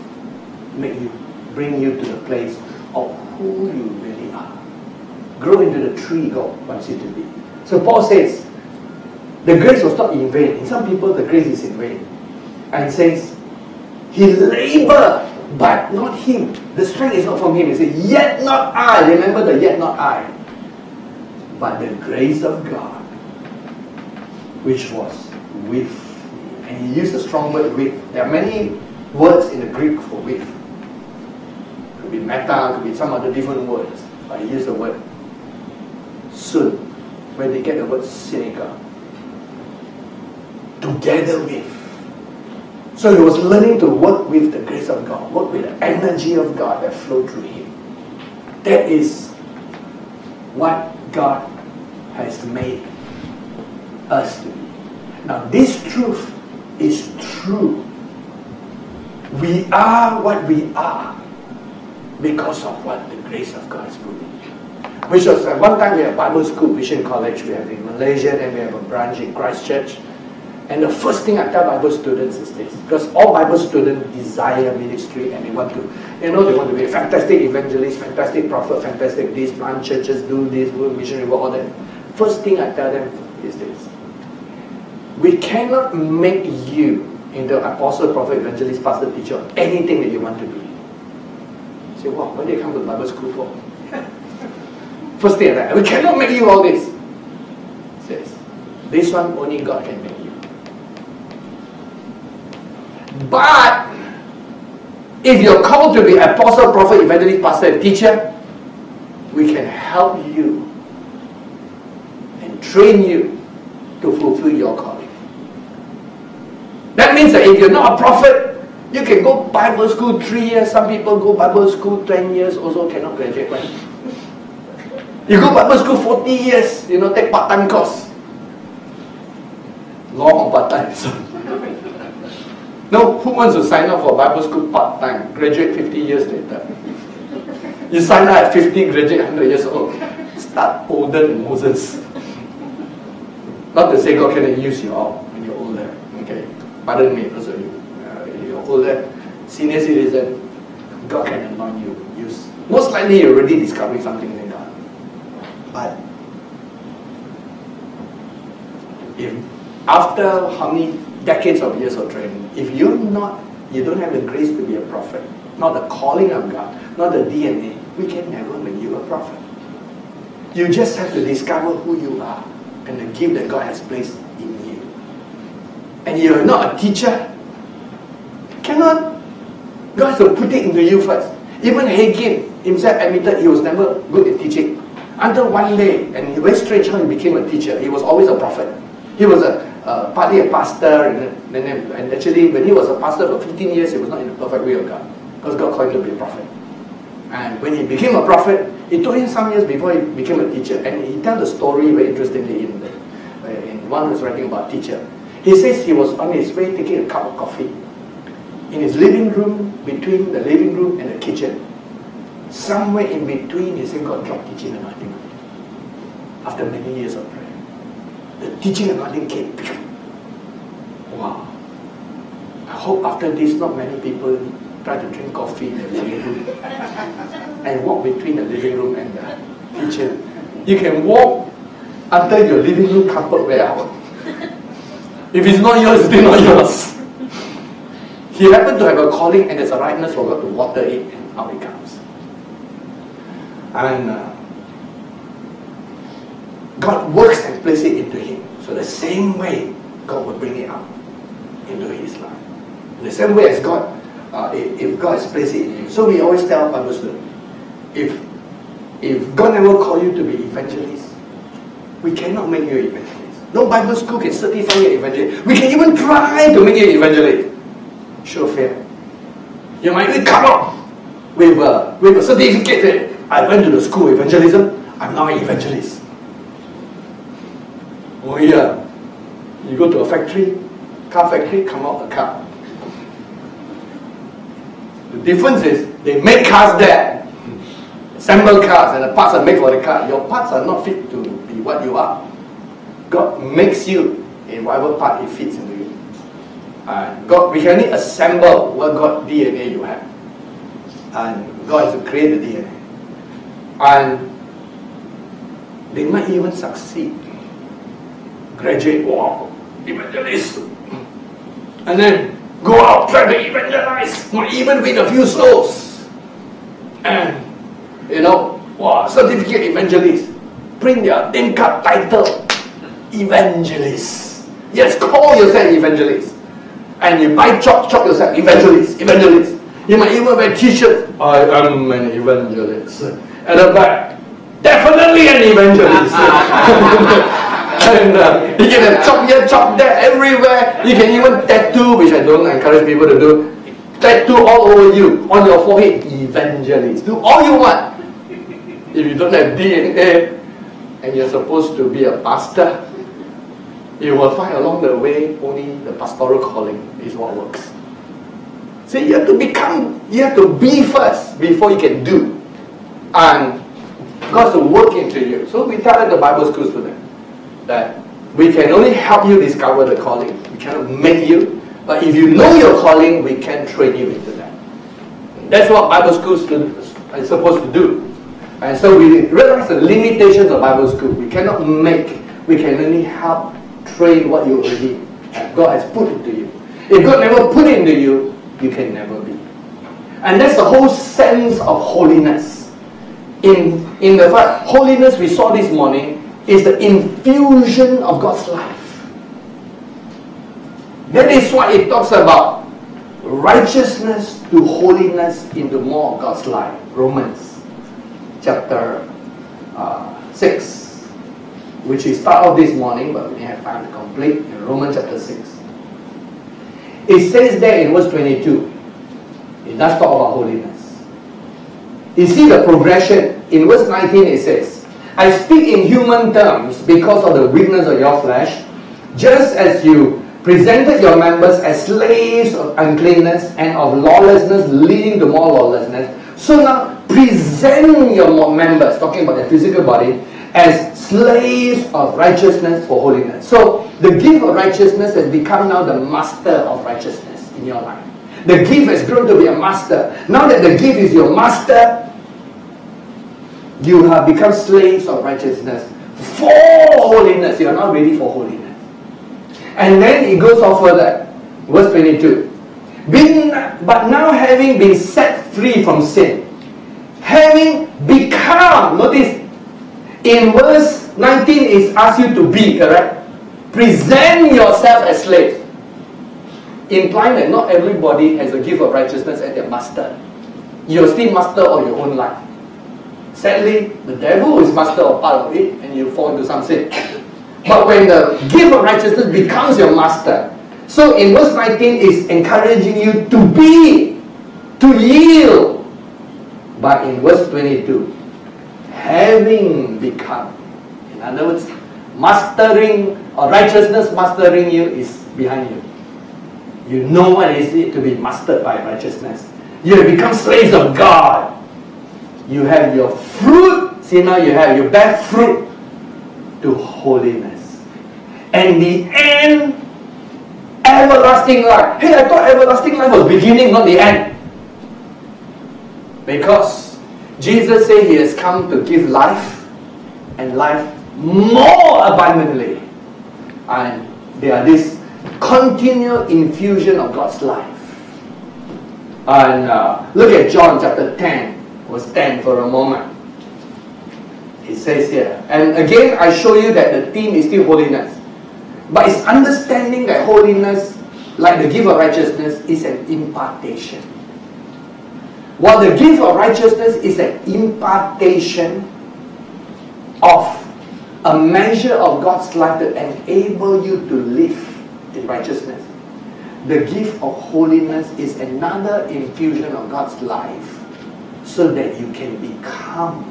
bring you to the place of who you really are. Grow into the tree God wants you to be. So Paul says, the grace was not in vain. In some people, the grace is in vain. And says, he labored, but not him. The strength is not from him. He said, yet not I. Remember the yet not I. But the grace of God, which was with me. And he used a strong word, with. There are many words in the Greek for with. It could be meta, it could be some other different words. But he used the word soon, where they get the word cynical. Together with. So he was learning to work with the grace of God, work with the energy of God that flowed through him. That is what God has made us to be. Now this truth is true. We are what we are because of what the grace of God has put in. Which was, at one time we have Bible School, Vision College, we have in Malaysia, then we have a branch in Christchurch. And the first thing I tell Bible students is this, because all Bible students desire ministry and they want to, they want to be a fantastic evangelist, fantastic prophet, fantastic this, plant churches, do this, do missionary work, all that. First thing I tell them is this: we cannot make you into apostle, prophet, evangelist, pastor, teacher, anything that you want to be. You say, wow, what do you come to Bible school for? First thing I tell them, we cannot make you all this. It says, this one only God can make you. But If you're called to be apostle, prophet, evangelist, pastor, and teacher, we can help you and train you to fulfill your calling. That means that if you're not a prophet, you can go Bible school 3 years. Some people go Bible school 10 years, also cannot graduate. Right? You go Bible school 40 years, take part-time course. Long part-time. No, who wants to sign up for Bible school part-time? Graduate 50 years later. You sign up at 50, graduate 100 years old. Start older than Moses. Not to say God cannot use you all when you're older. Okay, pardon me, also you're older, senior citizen, God can anoint you. Use. Most likely you're already discovering something in God. But if after how many decades of years of training, if you don't have the grace to be a prophet, not the calling of God, not the DNA, we can never make you a prophet. You just have to discover who you are and the gift that God has placed in you. And you're not a teacher, cannot. God has to put it into you first. Even Hagin himself admitted he was never good at teaching. Until one day, and very strange how he became a teacher. He was always a prophet. He was partly a pastor, and actually when he was a pastor for 15 years, he was not in the perfect will of God, because God called him to be a prophet. And when he became a prophet, it took him some years before he became a teacher. And he tells the story very interestingly in one who's writing about teacher. He says he was on his way taking a cup of coffee in his living room, between the living room and the kitchen. Somewhere in between, he said God dropped teaching anointing. After many years of prayer, the teaching anointing came. Wow. I hope after this, not many people try to drink coffee in the living room and walk between the living room and the kitchen. You can walk until your living room carpet wear out. If it's not yours, it's still not yours. He happened to have a calling, and there's a rightness for God to water it, and out it comes. And God works and places it into him. So the same way, God will bring it out into his life. The same way as God, if God has placed it in you. So we always tell Bible students, if God never called you to be evangelist, we cannot make you evangelist. No Bible school can certify you evangelist. We can even try to make you evangelist. Sure fail. You might even come up with a certificate that I went to the school of evangelism, I'm now an evangelist. Oh yeah. You go to a factory, car factory, come out a car. The difference is they make cars there, assemble cars, and the parts are made for the car. Your parts are not fit to be what you are. God makes you in whatever part He fits into you. God, we can only assemble what God DNA you have, and God has to create the DNA. And they might even succeed. Graduate, wow, evangelist, and then go out, try to evangelize, might even win a few souls. And, wow, certificate evangelist. Bring their name card title, evangelist. Yes, call yourself evangelist. And you buy chop yourself, evangelist. You might even wear t-shirts, I am an evangelist. At the back, definitely an evangelist. And you can have chop here, chop there, everywhere. You can even tattoo, which I don't encourage people to do. Tattoo all over you, on your forehead, evangelist. Do all you want. If you don't have DNA and you're supposed to be a pastor, you will find along the way only the pastoral calling is what works. See, you have to be first before you can do. And God's to work into you. So we tell the Bible school students that we can only help you discover the calling. We cannot make you. But if you know your calling, we can train you into that. That's what Bible school students are supposed to do. And so we realize the limitations of Bible school. We cannot make, we can only help train what you already have. God has put into you. If God never put it into you, you can never be. And that's the whole sense of holiness. In the fact, holiness we saw this morning is the infusion of God's life. That is what it talks about. righteousness to holiness into more of God's life. Romans chapter 6, which we start off this morning, but we may have time to complete. In Romans chapter 6, it says there in verse 22, it does talk about holiness. You see the progression. In verse 19 it says, I speak in human terms because of the weakness of your flesh, just as you presented your members as slaves of uncleanness and of lawlessness, leading to more lawlessness. So now present your members, talking about their physical body, as slaves of righteousness for holiness. So the gift of righteousness has become now the master of righteousness in your life. The gift has grown to be a master. Now that the gift is your master, you have become slaves of righteousness for holiness. You are now ready for holiness. And then it goes on further. Verse 22. But now having been set free from sin, having become, notice, in verse 19 it asks you to be, correct? Present yourself as slaves. Implying that not everybody has a gift of righteousness as their master. You're still master of your own life. Sadly, the devil is master of part of it, and you fall into some sin. But when the gift of righteousness becomes your master, so in verse 19 is encouraging you to be, to yield. But in verse 22, having become, in other words, mastering or righteousness mastering you is behind you. You know what it is to be mastered by righteousness. You have become slaves of God. You have your fruit. See, now you bear fruit to holiness. And the end, everlasting life. Hey, I thought everlasting life was beginning, not the end. Because Jesus said He has come to give life, and life more abundantly. And there are this continual infusion of God's life. And look at John chapter 10, verse 10 for a moment. It says here, and again I show you that the theme is still holiness. But it's understanding that holiness, like the gift of righteousness, is an impartation. While the gift of righteousness is an impartation of a measure of God's life to enable you to live in righteousness, the gift of holiness is another infusion of God's life so that you can become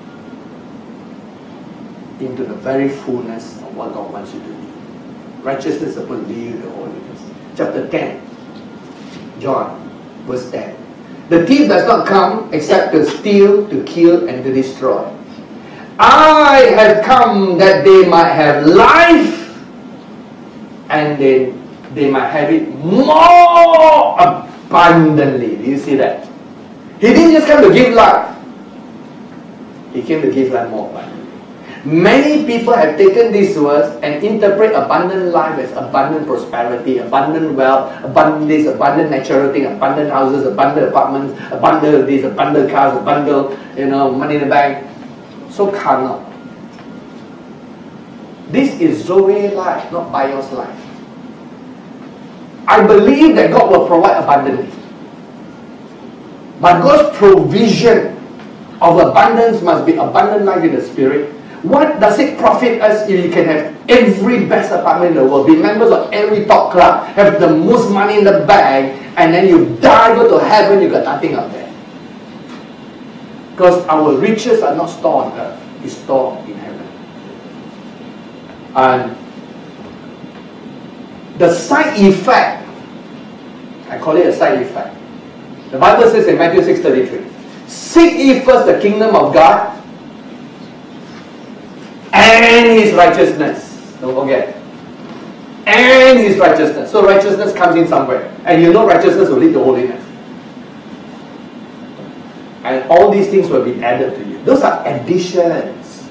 into the very fullness of what God wants you to be. Righteousness is supposed to lead you to holiness. Chapter 10, John, verse 10. The thief does not come except to steal, to kill, and to destroy. I have come that they might have life, and they might have it more abundantly. Do you see that? He didn't just come to give life. He came to give life more abundantly. Many people have taken these words and interpret abundant life as abundant prosperity, abundant wealth, abundant this, abundant natural thing, abundant houses, abundant apartments, abundant this, abundant cars, abundant, money in the bank. So carnal. This is Zoe life, not Bios life. I believe that God will provide abundantly. But God's provision of abundance must be abundant life in the Spirit. What does it profit us if you can have every best apartment in the world, be members of every top club, have the most money in the bank, and then you die, go to heaven, you got nothing up there? Because our riches are not stored on earth, it's stored in heaven. And the side effect, I call it a side effect. The Bible says in Matthew 6:33, seek ye first the kingdom of God and His righteousness. Don't forget. And His righteousness. So righteousness comes in somewhere. And you know righteousness will lead to holiness. And all these things will be added to you. Those are additions,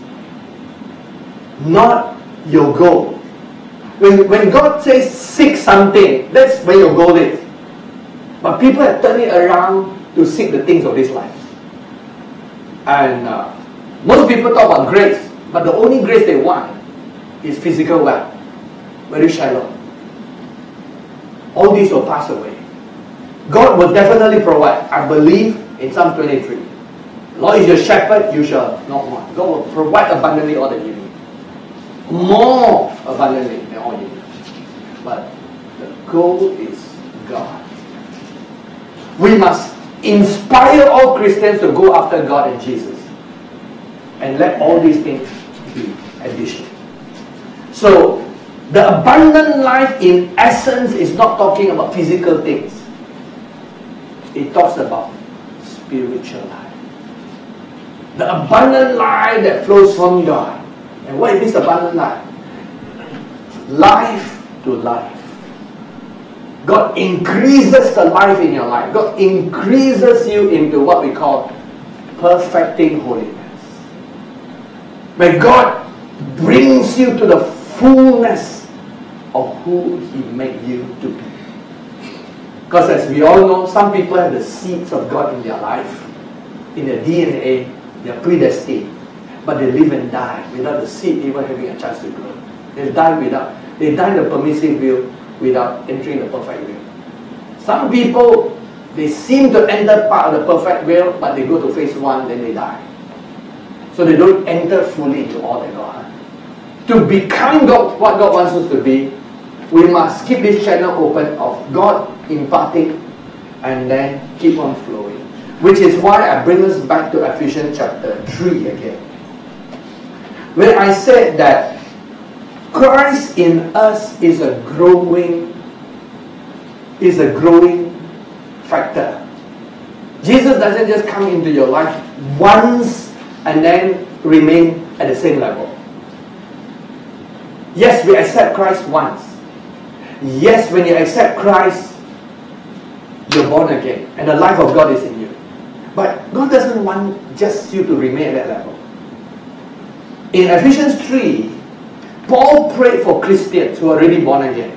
not your goal. When God says seek something, that's where your goal is. But people have turned it around to seek the things of this life. And most people talk about grace, but the only grace they want is physical wealth. Very shallow. All these will pass away. God will definitely provide. I believe in Psalm 23. Lord is your shepherd, you shall not want. God will provide abundantly all that you need. More abundantly than all you need. But the goal is God. We must inspire all Christians to go after God and Jesus. And let all these things be addition. So, the abundant life in essence is not talking about physical things. It talks about spiritual life. The abundant life that flows from God. And what is this abundant life? Life to life. God increases the life in your life. God increases you into what we call perfecting holiness. Where God brings you to the fullness of who He made you to be. Because as we all know, some people have the seeds of God in their life. In their DNA, they are predestined. But they live and die without the seed even having a chance to grow. They die in the permissive will without entering the perfect will. Some people, they seem to enter part of the perfect will, but they go to phase 1, then they die. So they don't enter fully into all that God has. To become God, what God wants us to be, we must keep this channel open of God imparting and then keep on flowing. Which is why I bring us back to Ephesians chapter 3 again. Where I said that Christ in us is a growing factor. Jesus doesn't just come into your life once and then remain at the same level. Yes, we accept Christ once. Yes, when you accept Christ, you're born again and the life of God is in you. But God doesn't want just you to remain at that level. In Ephesians 3, Paul prayed for Christians who are already born again.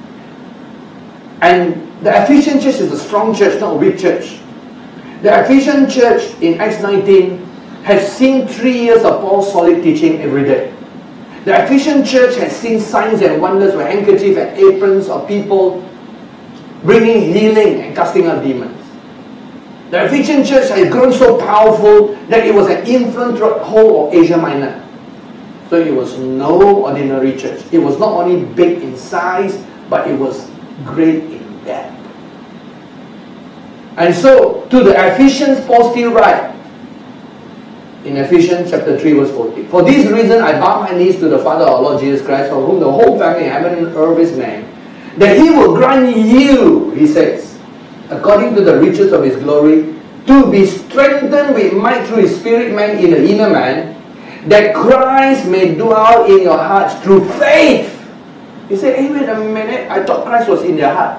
And the Ephesian church is a strong church, not a weak church. The Ephesian church in Acts 19 has seen 3 years of Paul's solid teaching every day. The Ephesian church has seen signs and wonders with handkerchiefs and aprons of people bringing healing and casting out demons. The Ephesian church has grown so powerful that it was an influence throughout the whole of Asia Minor. So it was no ordinary church. It was not only big in size, but it was great in depth. And so, to the Ephesians, Paul still writes in Ephesians chapter 3 verse 14. For this reason I bow my knees to the Father of our Lord Jesus Christ, for whom the whole family in heaven and earth is named, that He will grant you, he says, according to the riches of His glory, to be strengthened with might through His spirit man in the inner man, that Christ may dwell in your hearts through faith. You say, hey, wait a minute, I thought Christ was in your heart.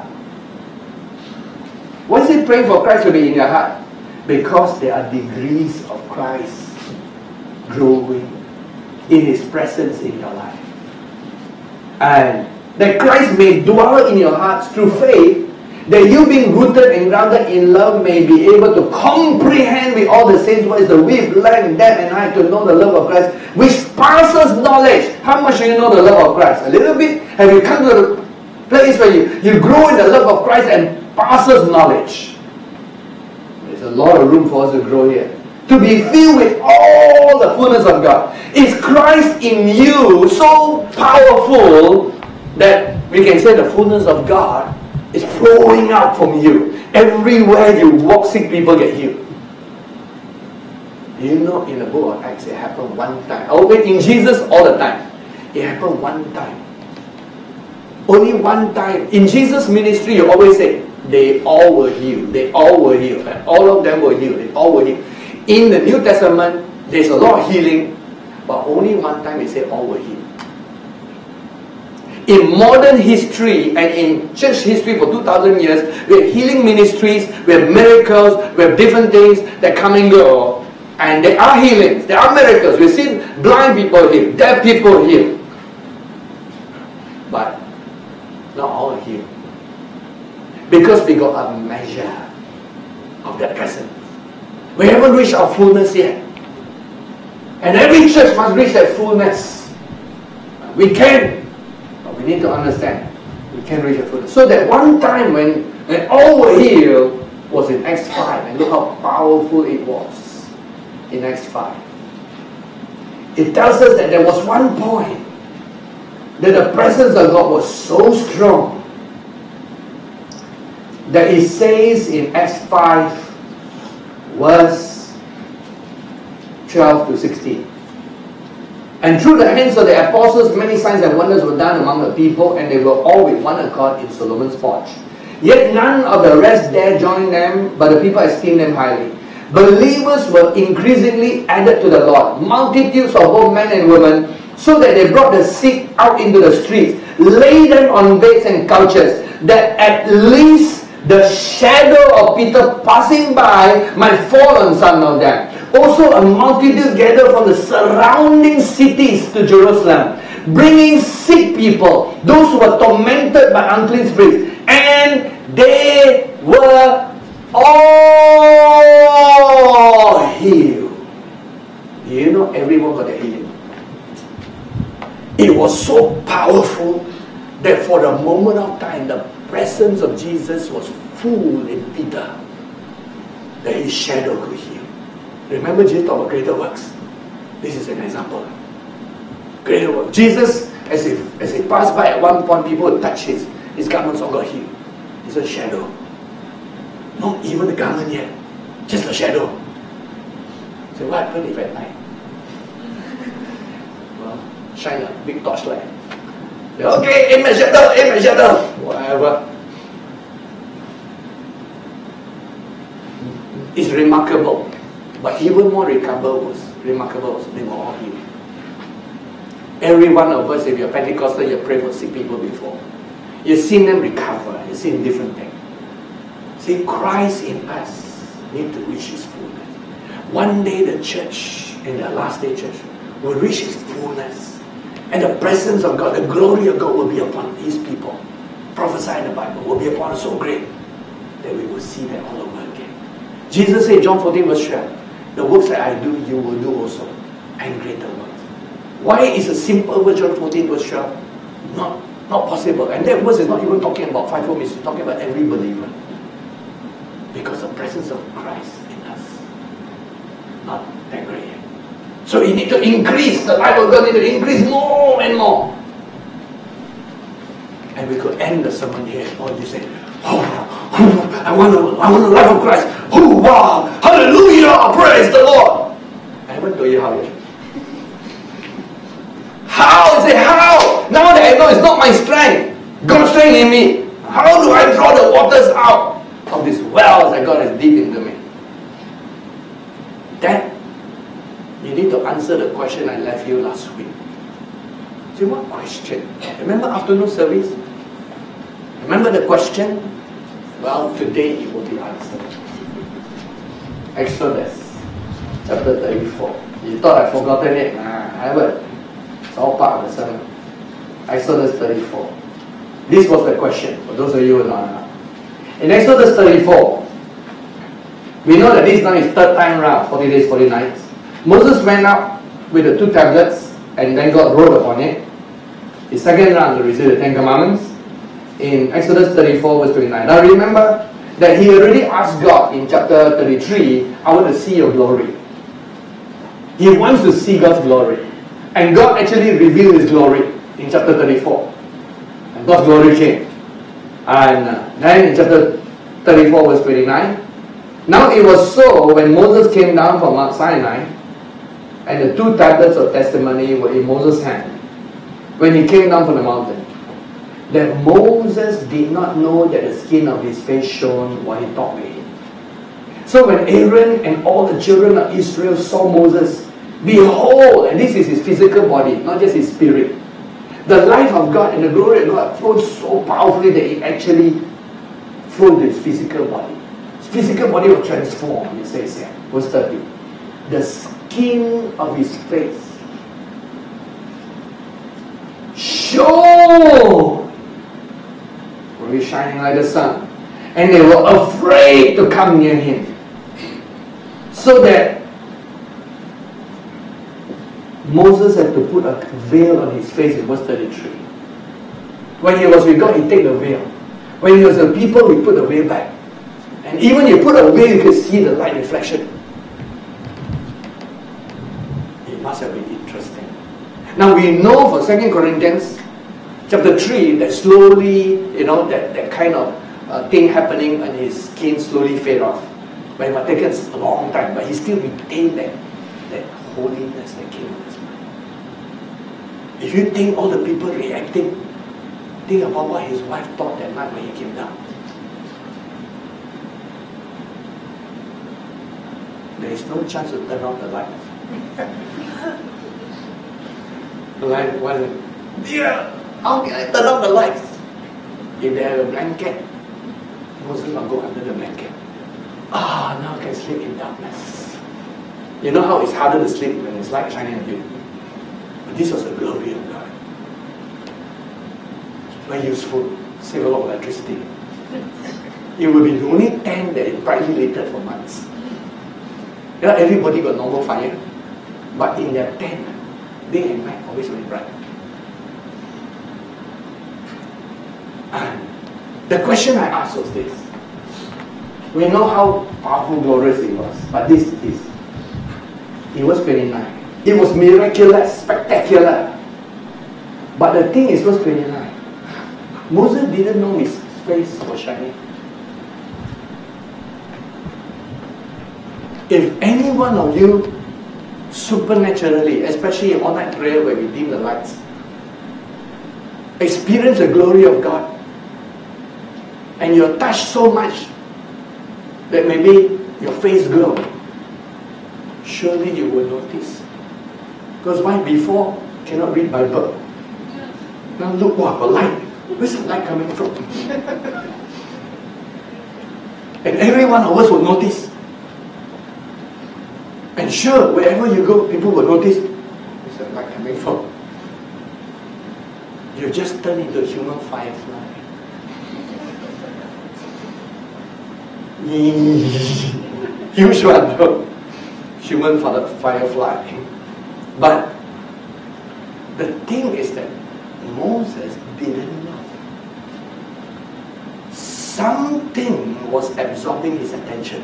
Why is He praying for Christ to be in your heart? Because there are degrees of Christ growing in His presence in your life. And that Christ may dwell in your hearts through faith, that you being rooted and grounded in love may be able to comprehend with all the saints what is the width, length, depth and height, to know the love of Christ, which passes knowledge. How much do you know the love of Christ? A little bit? Have you come to the place where you grow in the love of Christ and passes knowledge? There's a lot of room for us to grow here. To be filled with all the fullness of God. Is Christ in you so powerful that we can say the fullness of God is flowing out from you? Everywhere you walk, sick people get healed. You know, in the book of Acts, it happened one time. Oh, wait, in Jesus, all the time. It happened one time. Only one time. In Jesus' ministry, you always say, they all were healed. They all were healed. And all of them were healed. They all were healed. In the New Testament, there's a lot of healing, but only one time it said all were healed. In modern history and in church history for 2,000 years, we have healing ministries, we have miracles, we have different things that come and go. And there are healings, there are miracles. We've seen blind people healed, deaf people healed. But not all healed. Because we got a measure of that presence. We haven't reached our fullness yet. And every church must reach that fullness. We can. But we need to understand, We can't reach the fullness. So that one time when all were healed was in Acts 5. And look how powerful it was in Acts 5. It tells us that there was one point that the presence of God was so strong that it says in Acts 5 verse 12 to 16. And through the hands of the apostles, many signs and wonders were done among the people, and they were all with one accord in Solomon's porch. Yet none of the rest dared join them, but the people esteemed them highly. Believers were increasingly added to the Lord, multitudes of both men and women, so that they brought the sick out into the streets, laid them on beds and couches, that at least the shadow of Peter passing by might fall on some of them. Also a multitude gathered from the surrounding cities to Jerusalem, bringing sick people, those who were tormented by unclean spirits, and they were all healed. Do you know everyone got a healing? It was so powerful that for the moment of time, the presence of Jesus was full in Peter, that his shadow could heal. Remember, Jesus talked about greater works. This is an example. Greater works. Jesus, as he passed by at one point, people would touch his garments all got healed. It's a shadow. Not even the garment yet, just a shadow. So what happened if at night? Well, shine a big torchlight. Okay, aim my shadow, whatever. It's remarkable. But even more remarkable was they were all healed. Every one of us, if you're Pentecostal, you pray for sick people before. You've seen them recover. You've seen different things. See, Christ in us need to reach His fullness. One day the church, in the last day church, will reach His fullness. And the presence of God, the glory of God will be upon His people. Prophesy in the Bible will be upon us so great that we will see that all over again. Jesus said, John 14 verse 12, the works that I do, you will do also, and greater works. Why is a simple verse, John 14 verse 12, not possible? And that verse is not even talking about fivefold ministry, it's talking about every believer. Because the presence of Christ in us, not that great. So you need to increase, the life of God need to increase more and more. And we could end the sermon here, or you say, I want the life of Christ. Oh, wow, hallelujah, praise the Lord. I haven't told you how yet. How? Say how? Now that I know it's not my strength, God's strength in me, how do I draw the waters out of this wells that God has deep into me? That you need to answer the question I left you last week. See, what question? Remember afternoon service? Remember the question? Well, today it will be answered. Exodus chapter 34. You thought I'd forgotten it? Nah, I haven't. It's all part of the sermon. Exodus 34. This was the question, for those of you who are not. In Exodus 34, we know that this now is third time round, 40 days, 40 nights. Moses went up with the 2 tablets, and then God wrote upon it. The second round to receive the 10 commandments. In Exodus 34 verse 29. Now remember that he already asked God in chapter 33, I want to see your glory. He wants to see God's glory. And God actually revealed His glory in chapter 34. And God's glory came. And then in chapter 34 verse 29, now it was so when Moses came down from Mount Sinai, and the 2 tablets of testimony were in Moses' hand, when he came down from the mountain, that Moses did not know that the skin of his face shone while he talked with him. So when Aaron and all the children of Israel saw Moses, behold, and this is his physical body, not just his spirit, the life of God and the glory of God flowed so powerfully that it actually flowed to his physical body. His physical body was transformed, it says here, verse 30. The skin of his face shone, really shining like the sun, and they were afraid to come near him. So that Moses had to put a veil on his face in verse 33. When he was with God, he take the veil. When he was with people, he put the veil back. And even you put a veil, you can see the light reflection. It must have been interesting. Now we know for 2 Corinthians chapter 3 that slowly, that kind of thing happening and his skin slowly fade off. But it might take us a long time, but he still retained that holiness that came in his mind. If you think all the people reacting, think about what his wife thought that night when he came down. There is no chance to turn off the light. The light wasn't, dear, how can I turn off the lights? If they have a blanket, Moses will go under the blanket. Now I can sleep in darkness. You know how it's harder to sleep when it's light shining on you? But this was the glory of God. Very useful, save a lot of electricity. It will be the only tent that is brightly lit for months. Everybody got normal fire, but in their tent, day and night always very bright. And the question I asked was this. We know how powerful, glorious it was, but this is. It was 29. It was miraculous, spectacular. But the thing is, verse 29. Moses didn't know his face was shining. If any one of you supernaturally, especially in all-night prayer where we dim the lights, experience the glory of God, and you're touched so much that maybe your face glow, surely you will notice. Because why? Before, cannot read Bible. Now look, wow, the light. Where's the light coming from? And every one of us will notice. And sure, wherever you go, people will notice, where's the light coming from? You just turn into a human firefly. Huge one, though. Human firefly. But the thing is that Moses didn't know. Something was absorbing his attention.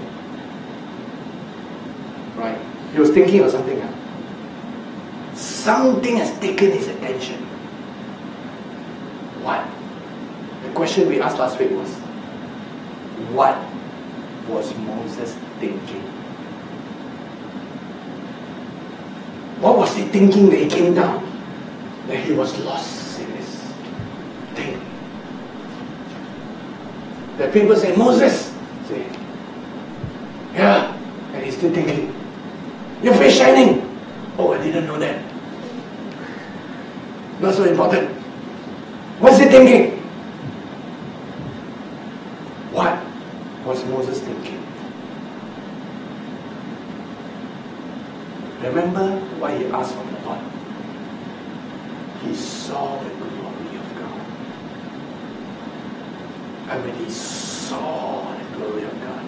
Right? He was thinking of something else. Something has taken his attention. What? The question we asked last week was, what was Moses thinking? What was he thinking that he came down? That he was lost in this thing. That people say, Moses! Say, yeah. And he's still thinking, your face shining! Oh, I didn't know that. Not so important. What's he thinking? What was Moses thinking? Remember why he asked from the Lord? He saw the glory of God. And when he saw the glory of God,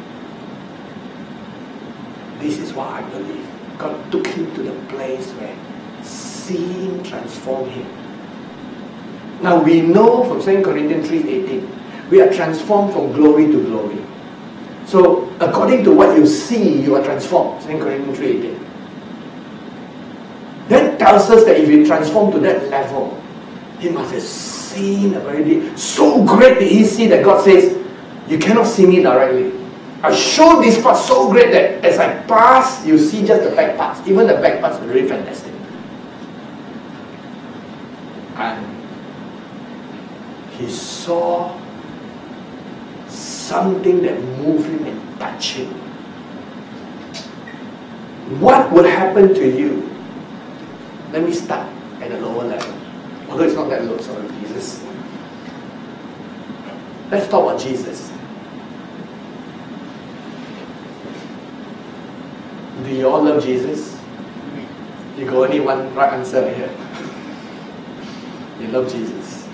this is what I believe. God took him to the place where sin transformed him. Now we know from 2 Corinthians 3:18, we are transformed from glory to glory. So according to what you see, you are transformed. 2 Corinthians 3:18. That tells us that if you transform to that level, he must have seen a very deep. So great did he see that God says, you cannot see me directly. I show this part so great that as I pass, you see just the back parts. Even the back parts are really fantastic. And he saw something that moved him and touched him. What would happen to you? Let me start at the lower level. Although it's not that low, sorry, Jesus. Let's talk about Jesus. Do you all love Jesus? You got only one right answer here. You love Jesus.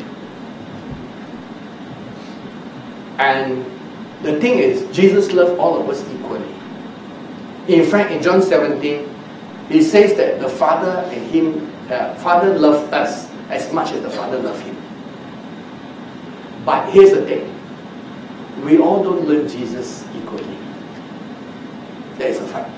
And the thing is, Jesus loved all of us equally. In fact, in John 17, he says that the Father and him, Father loved us as much as the Father loved him. But here's the thing. We all don't love Jesus equally. That is a fact.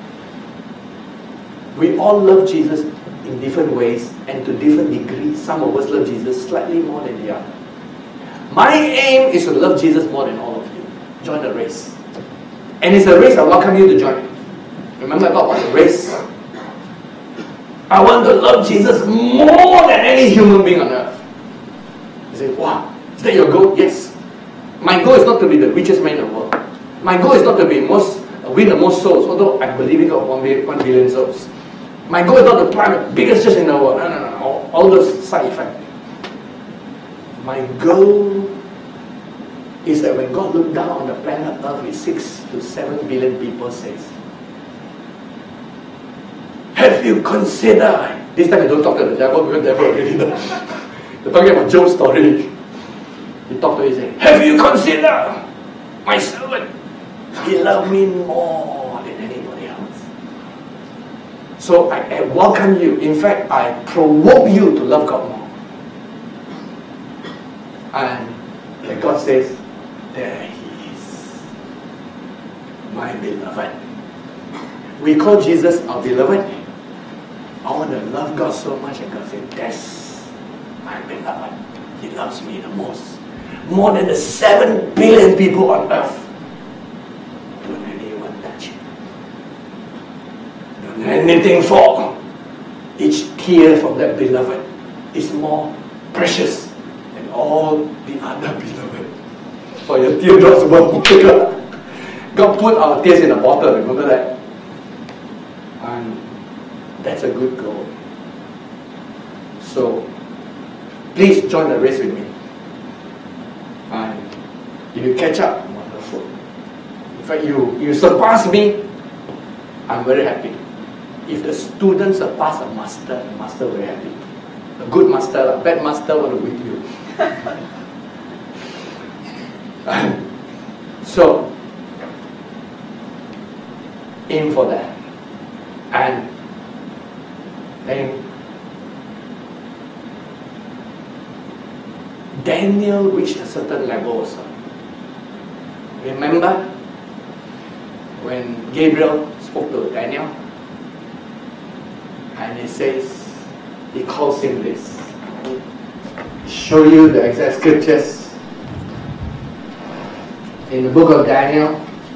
We all love Jesus in different ways and to different degrees. Some of us love Jesus slightly more than the other. My aim is to love Jesus more than all of you. Join the race. And it's a race I welcome you to join. Remember I talked about the race? I want to love Jesus more than any human being on earth. You say, wow, is that your goal? Yes. My goal is not to be the richest man in the world. My goal is not to win the most souls, although I believe in God 1 billion souls. My goal is not to plant the biggest church in the world. No. All those side effects. My goal is that when God looked down on the planet Earth with 6 to 7 billion people, says, have you considered? This time you don't talk to the devil because the devil already knows. You're talking about Job's story. You talk to him and say, have you considered my servant? He loved me more than anybody else. So I welcome you. In fact, I provoke you to love God more. And God says, there he is, my beloved. We call Jesus our beloved. I want to love God so much, and God said, that's my beloved. He loves me the most. More than the 7 billion people on earth. Don't anyone touch it. Don't anything fall. Each tear from that beloved is more precious than all the other beloved. For your teardrops were God put our tears in a bottle, remember that? And that's a good goal. So, please join the race with me. And if you catch up, wonderful. In fact, you surpass me, I'm very happy. If the student surpass a master, the master very happy. A good master, a bad master want to beat you. So, aim for that. And Daniel reached a certain level also. Remember when Gabriel spoke to Daniel? And he calls him this. Show you the exact scriptures. In the book of Daniel,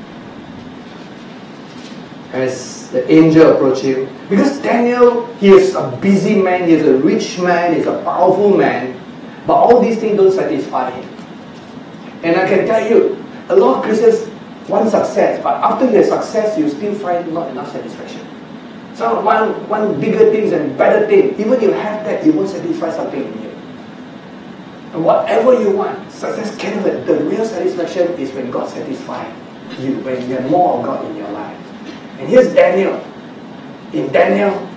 as the angel approached him, because Daniel, he is a busy man, he is a rich man, he is a powerful man, but all these things don't satisfy him. And I can tell you, a lot of Christians want success, but after your success, you still find not enough satisfaction. So one bigger things and better thing, even if you have that, it won't satisfy something in you. And whatever you want, success can never. The real satisfaction is when God satisfies you, when you have more of God in your life. And here's Daniel. In Daniel,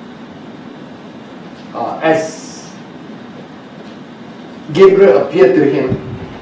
as Gabriel appeared to him,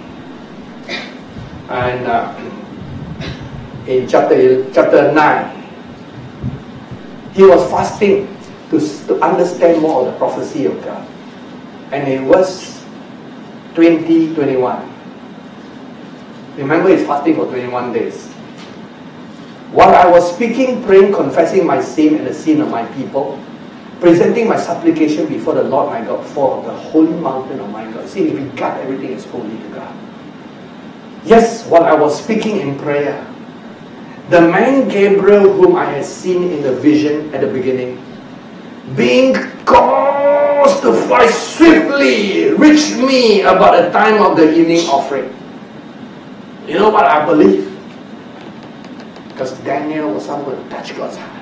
and in chapter 9, he was fasting to understand more of the prophecy of God. And in verse 20, 21, remember he's fasting for 21 days. While I was speaking, praying, confessing my sin and the sin of my people, presenting my supplication before the Lord my God for the holy mountain of my God. See, we regard everything as holy to God. Yes, while I was speaking in prayer, the man Gabriel, whom I had seen in the vision at the beginning, being caused to fly swiftly, reached me about the time of the evening offering. You know what I believe? Because Daniel was someone who touched God's heart.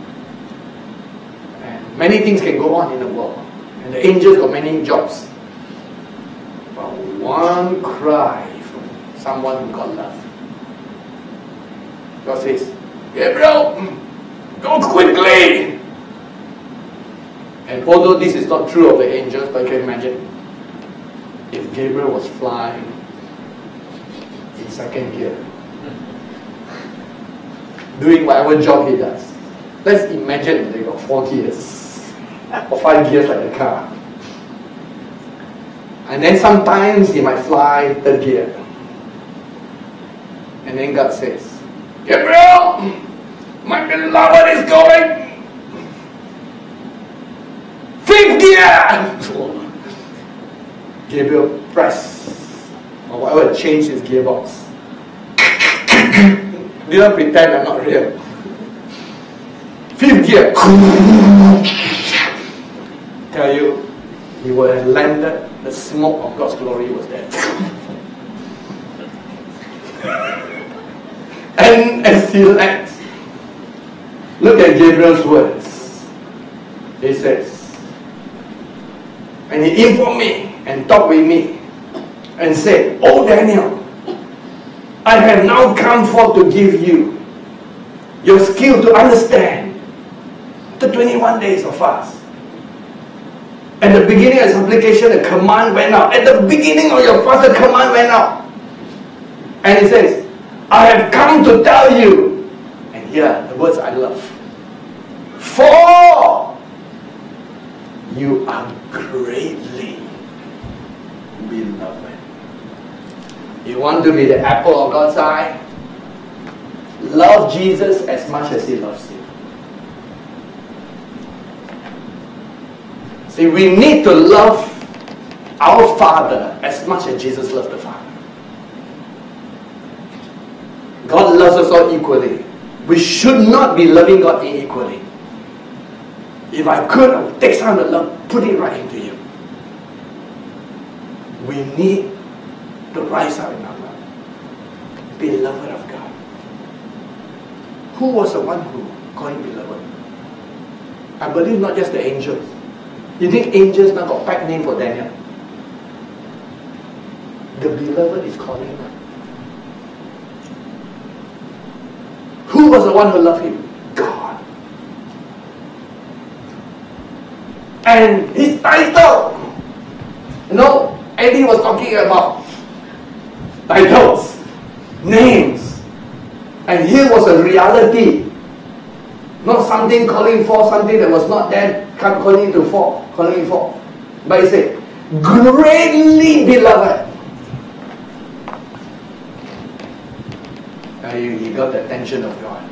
And many things can go on in the world. And the angels got many jobs. But one cry from someone who God loved. God says, Gabriel, go quickly. And although this is not true of the angels, but you can imagine if Gabriel was flying in second gear, doing whatever job he does. Let's imagine they got 4 gears or 5 gears like a car. And then sometimes he might fly third gear. And then God says, Gabriel, my beloved is going fifth gear. Gabriel press or whatever, change his gearbox. Didn't pretend I'm not real. Fifth gear. Tell you, he would have landed. The smoke of God's glory was there. And as he lands, look at Gabriel's words. He says, and he informed me and talked with me and said, "Oh Daniel, I have now come forth to give you your skill to understand the 21 days of fast." At the beginning of supplication, the command went out. At the beginning of your fast, the command went out. And he says, "I have come to tell you," and here are the words I love, "for you are greatly beloved." You want to be the apple of God's eye? Love Jesus as much as He loves you. See, we need to love our Father as much as Jesus loved the Father. God loves us all equally. We should not be loving God unequally. If I could, I would take some of the love, put it right into you. We need to rise up in our love. Beloved of God. Who was the one who called him beloved? I believe not just the angels. You think angels now got pack name for Daniel? The beloved is calling him. Who was the one who loved him? God. And his title, you know, Eddie was talking about titles, names, and here was a reality, not something calling for something that was not there, calling it for. But he said, greatly beloved. He got the attention of God,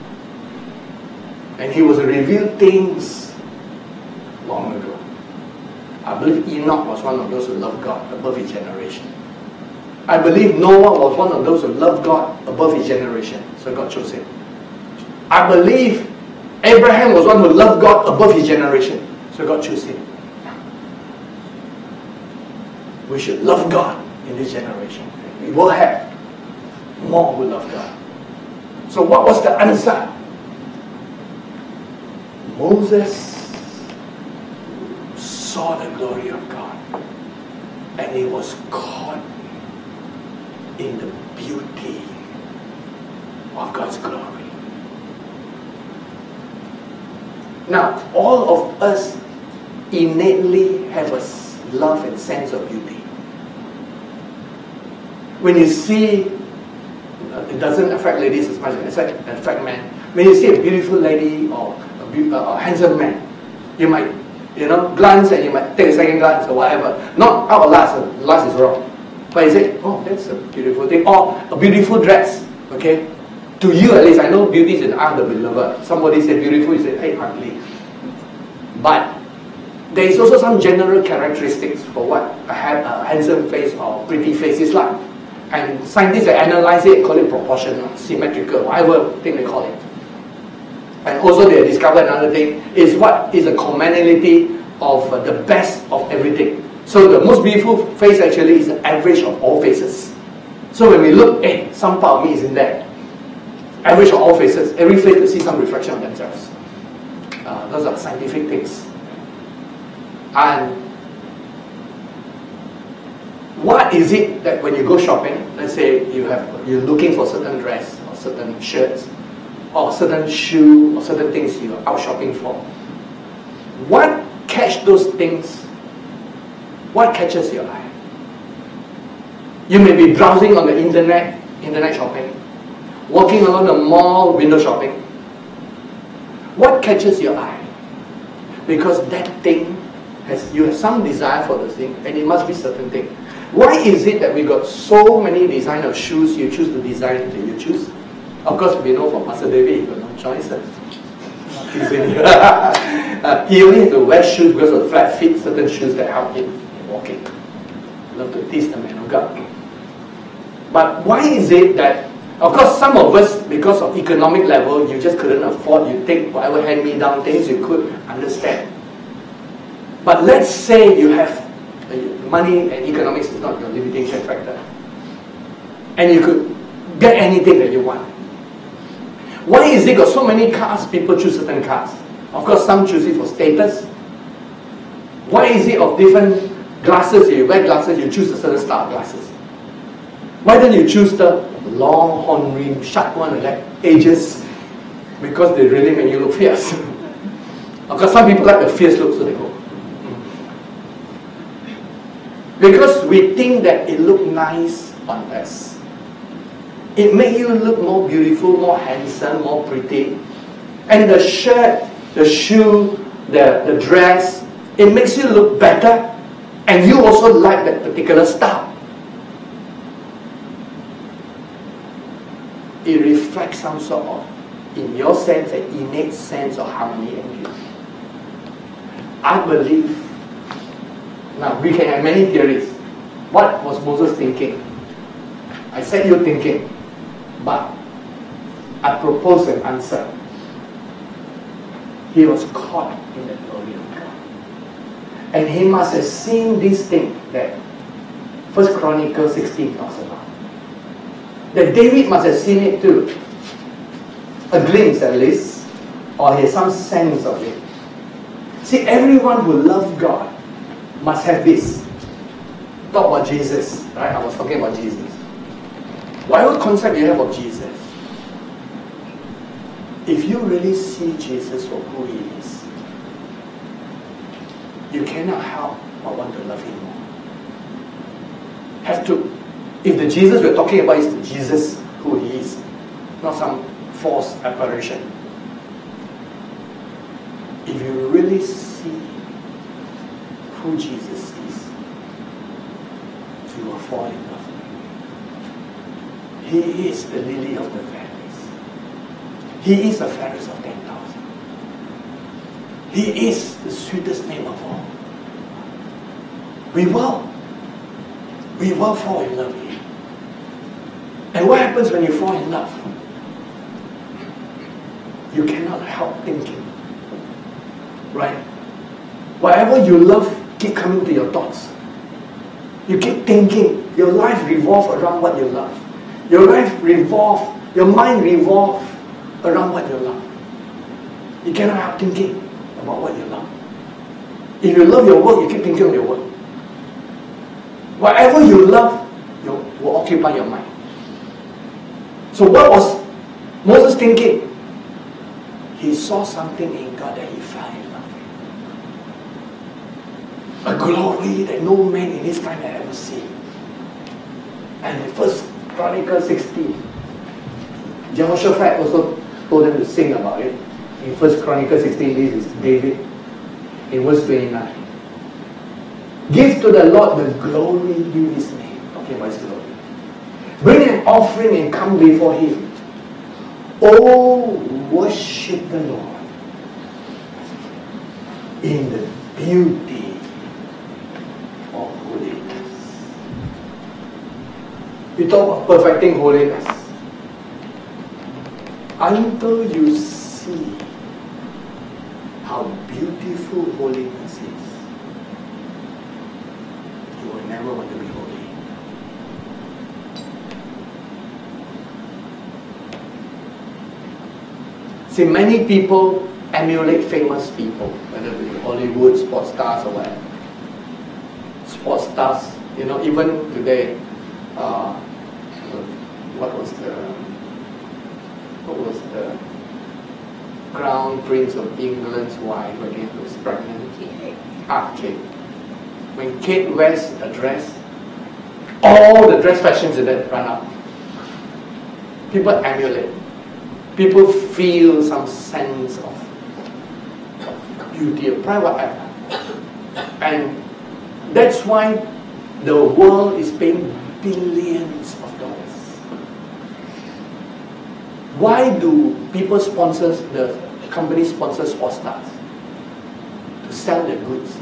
and he was revealed things long ago. I believe Enoch was one of those who loved God above his generation. I believe Noah was one of those who loved God above his generation, so God chose him. I believe Abraham was one who loved God above his generation, so God chose him. We should love God in this generation. We will have more who love God. So what was the answer? Moses saw the glory of God, and he was caught in the beauty of God's glory. Now, all of us innately have a love and sense of beauty. When you see, it doesn't affect ladies as much as it affects men. When you see a beautiful lady or a handsome man, you might, glance, and you might take a second glance or whatever. Not out of lust is wrong. But you say, oh, that's a beautiful thing. Or a beautiful dress, okay? To you at least, I know beauty is in the eye of the beloved. Somebody said beautiful, you say, hey, ugly. But there is also some general characteristics for what a handsome face or pretty face is like. And scientists that analyze it, call it proportional, symmetrical, whatever thing they call it. And also they discovered another thing, is what is a commonality of the best of everything. So the most beautiful face actually is the average of all faces. So when we look, some part of me is in there. Average of all faces, every face will see some reflection of themselves. Those are scientific things. And what is it that when you go shopping, let's say you're looking for certain dress or certain shirts or certain shoe or certain things you're out shopping for, what catch those things? What catches your eye? You may be browsing on the internet shopping, walking along the mall, window shopping. What catches your eye? Because that thing you have some desire for the thing, and it must be certain thing. Why is it that we got so many design of shoes you choose to design that you choose? Of course, we know from Pastor David, he got no choices. He only has to wear shoes because of the flat feet, certain shoes that help him in walking. Love to tease the man of God. But why is it that, of course, some of us, because of economic level, you just couldn't afford, you take whatever hand-me-down things you could understand. But let's say you have money, and economics is not your limitation factor, and you could get anything that you want. Why is it got so many cars, people choose certain cars? Of course, some choose it for status. Why is it of different glasses? You wear glasses, you choose a certain style of glasses. Why don't you choose the long horn rim, sharp one and that ages? Because they really make you look fierce. Of course, some people like the fierce look, so they go. Because we think that it looks nice on us. It makes you look more beautiful, more handsome, more pretty. And the shirt, the shoe, the dress, it makes you look better. And you also like that particular style. It reflects some sort of, in your sense, an innate sense of harmony and beauty. I believe, now we can have many theories. What was Moses thinking? I said you're thinking, but I propose an answer. He was caught in the glory of God. And he must have seen this thing that 1 Chronicles 16 talks about. That David must have seen it too. A glimpse at least, or he has some sense of it. See, everyone who loves God must have this. Talk about Jesus, right? I was talking about Jesus. Whatever concept you have of Jesus, if you really see Jesus for who he is, you cannot help but want to love him more. Have to. If the Jesus we're talking about is the Jesus who he is, not some false apparition. If you really see who Jesus is, you will fall in love with him. He is the lily of the valleys. He is the fairest of 10,000. He is the sweetest name of all. We will fall in love with him. And what happens when you fall in love? You cannot help thinking. Right? Whatever you love keep coming to your thoughts. You keep thinking. Your life revolves around what you love. Your mind revolves around what you love. You cannot help thinking about what you love. If you love your work, you keep thinking of your work. Whatever you love will occupy your mind. So what was Moses thinking? He saw something in God that he fell in love with. A glory that no man in his time had ever seen. And in 1 Chronicles 16, Jehoshaphat also told them to sing about it. In 1 Chronicles 16, this is David. In verse 29. Give to the Lord the glory due his name. Talking about his glory. Bring an offering and come before him. Oh, worship the Lord in the beauty of holiness. We talk about perfecting holiness. Until you see how beautiful holiness is, you will never want to be holy. See, many people emulate famous people, whether it be Hollywood, sports stars or whatever. Sports stars, even today, what was the Crown Prince of England's wife when he was pregnant? Kate. When Kate wears a dress, all the dress fashions in that run up. People emulate. People feel some sense of beauty, of pride, whatever. And that's why the world is paying billions of dollars. Why do people sponsor, the company sponsors sports stars? To sell their goods.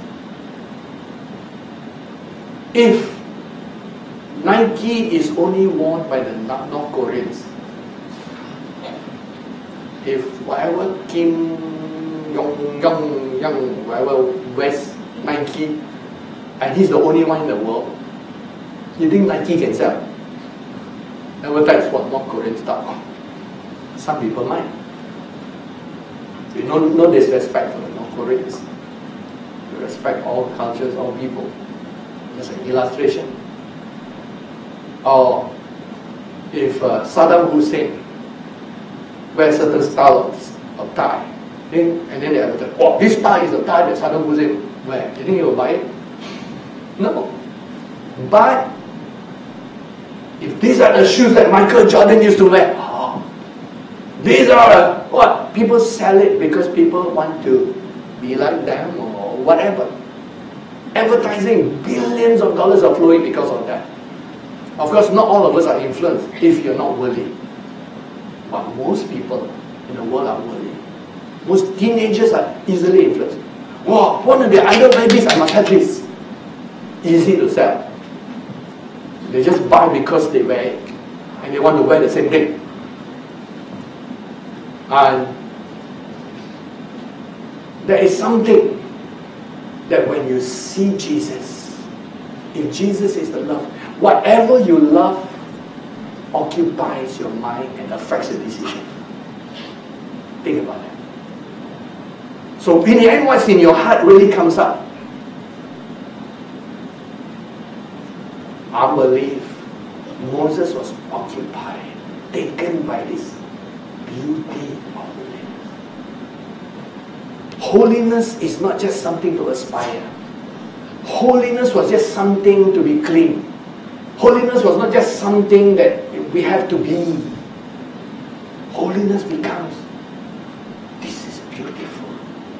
If Nike is only worn by the North Koreans, if whatever Kim Jong-un, whoever wears Nike, and he's the only one in the world, you think Nike can sell? Advertise what North Korean stuff? Some people might. No disrespect for the North Koreans. We respect all cultures, all people. Just an illustration. Or if Saddam Hussein wears a certain style of tie, and then they advertise, oh, this tie is the tie that Saddam Hussein wear. You think he will buy it? No. But if these are the shoes that Michael Jordan used to wear, these are what? People sell it because people want to be like them or whatever. Advertising, billions of dollars are flowing because of that. Of course, not all of us are influenced if you're not worldly. But most people in the world are worldly. Most teenagers are easily influenced. Wow, one of the idol babies, I must have this. Easy to sell. They just buy because they wear it. And they want to wear the same thing. And there is something that when you see Jesus, if Jesus is the love, whatever you love occupies your mind and affects the decision. Think about that. So in the end, what's in your heart really comes up. I believe Moses was occupied, taken by this beauty of holiness. Holiness is not just something to aspire. Holiness was just something to be clean. Holiness was not just something that we have to be. Holiness becomes, this is beautiful.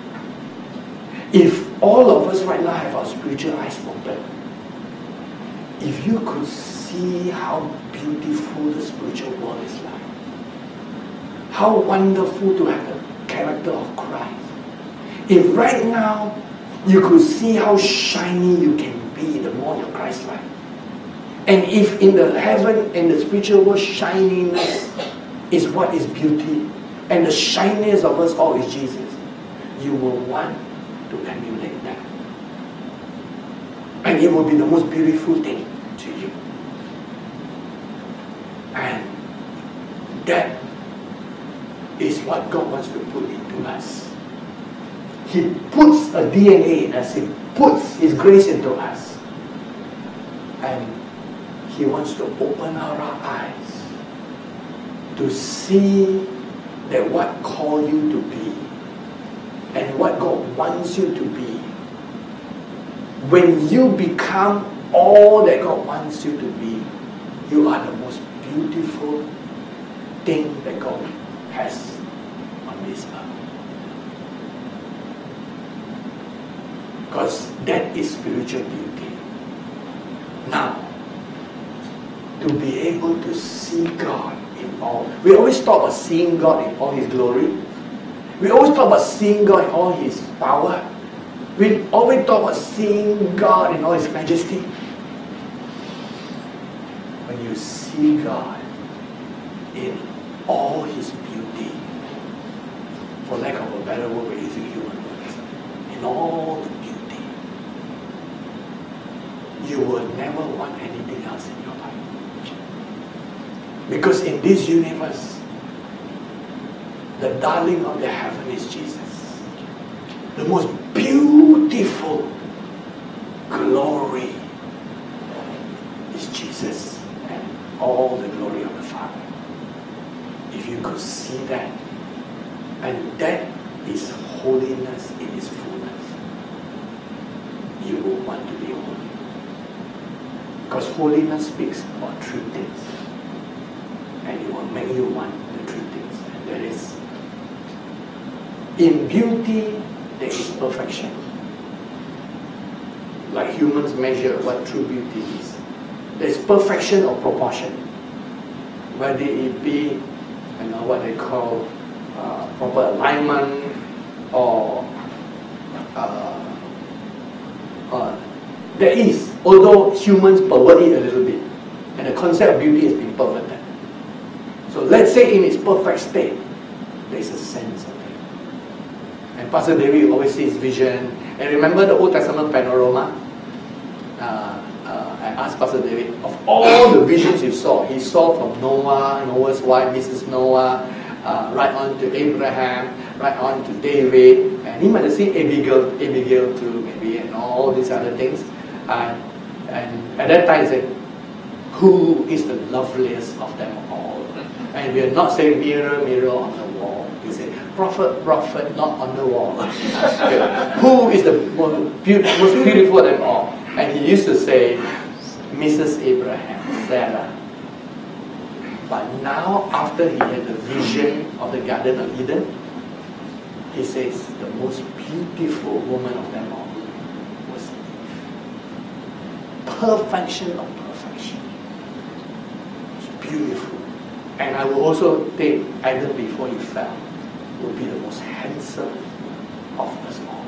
If all of us right now have our spiritual eyes open, if you could see how beautiful the spiritual world is like, how wonderful to have the character of Christ. If right now you could see how shiny you can be the more you're Christ-like. And if in the heaven and the spiritual world, shininess is what is beauty, and the shiniest of us all is Jesus, you will want to emulate that. And it will be the most beautiful thing to you. And that is what God wants to put into us. He puts a DNA in us. He puts His grace into us. And He wants to open our eyes to see that what called you to be and what God wants you to be. When you become all that God wants you to be, you are the most beautiful thing that God has on this earth. Because that is spiritual beauty. Now, to be able to see God in all. We always talk about seeing God in all His glory. We always talk about seeing God in all His power. We always talk about seeing God in all His majesty. When you see God in all His beauty, for lack of a better word, we're using human words, in all the beauty, you will never want anything else in your life. Because in this universe, the darling of the heaven is Jesus. The most beautiful glory is Jesus, and all the glory of the Father. If you could see that, and that is holiness in its fullness, you will want to be holy. Because holiness speaks about three things. And it will make you want the three things. And that is, in beauty, there is perfection. humans measure what true beauty is. There's perfection of proportion, whether it be what they call proper alignment or there is, although humans pervert it a little bit, and the concept of beauty has been perverted. So let's say in its perfect state, there's a sense of it. And Pastor David always sees vision. And remember the Old Testament panorama? I asked Pastor David, of all the visions he saw from Noah, Noah's wife, Mrs. Noah, right on to Abraham, right on to David, and he might have seen Abigail too, maybe, and all these other things. And at that time he said, who is the loveliest of them all? And we are not saying mirror, mirror on the wall. He said, prophet, prophet, not on the wall. Who is the most beautiful of them all? And he used to say, Mrs. Abraham, Sarah. But now, after he had the vision of the Garden of Eden, he says the most beautiful woman of them all was Eve. Perfection of perfection. It's beautiful. And I will also think Adam, before he fell, will be the most handsome of us all.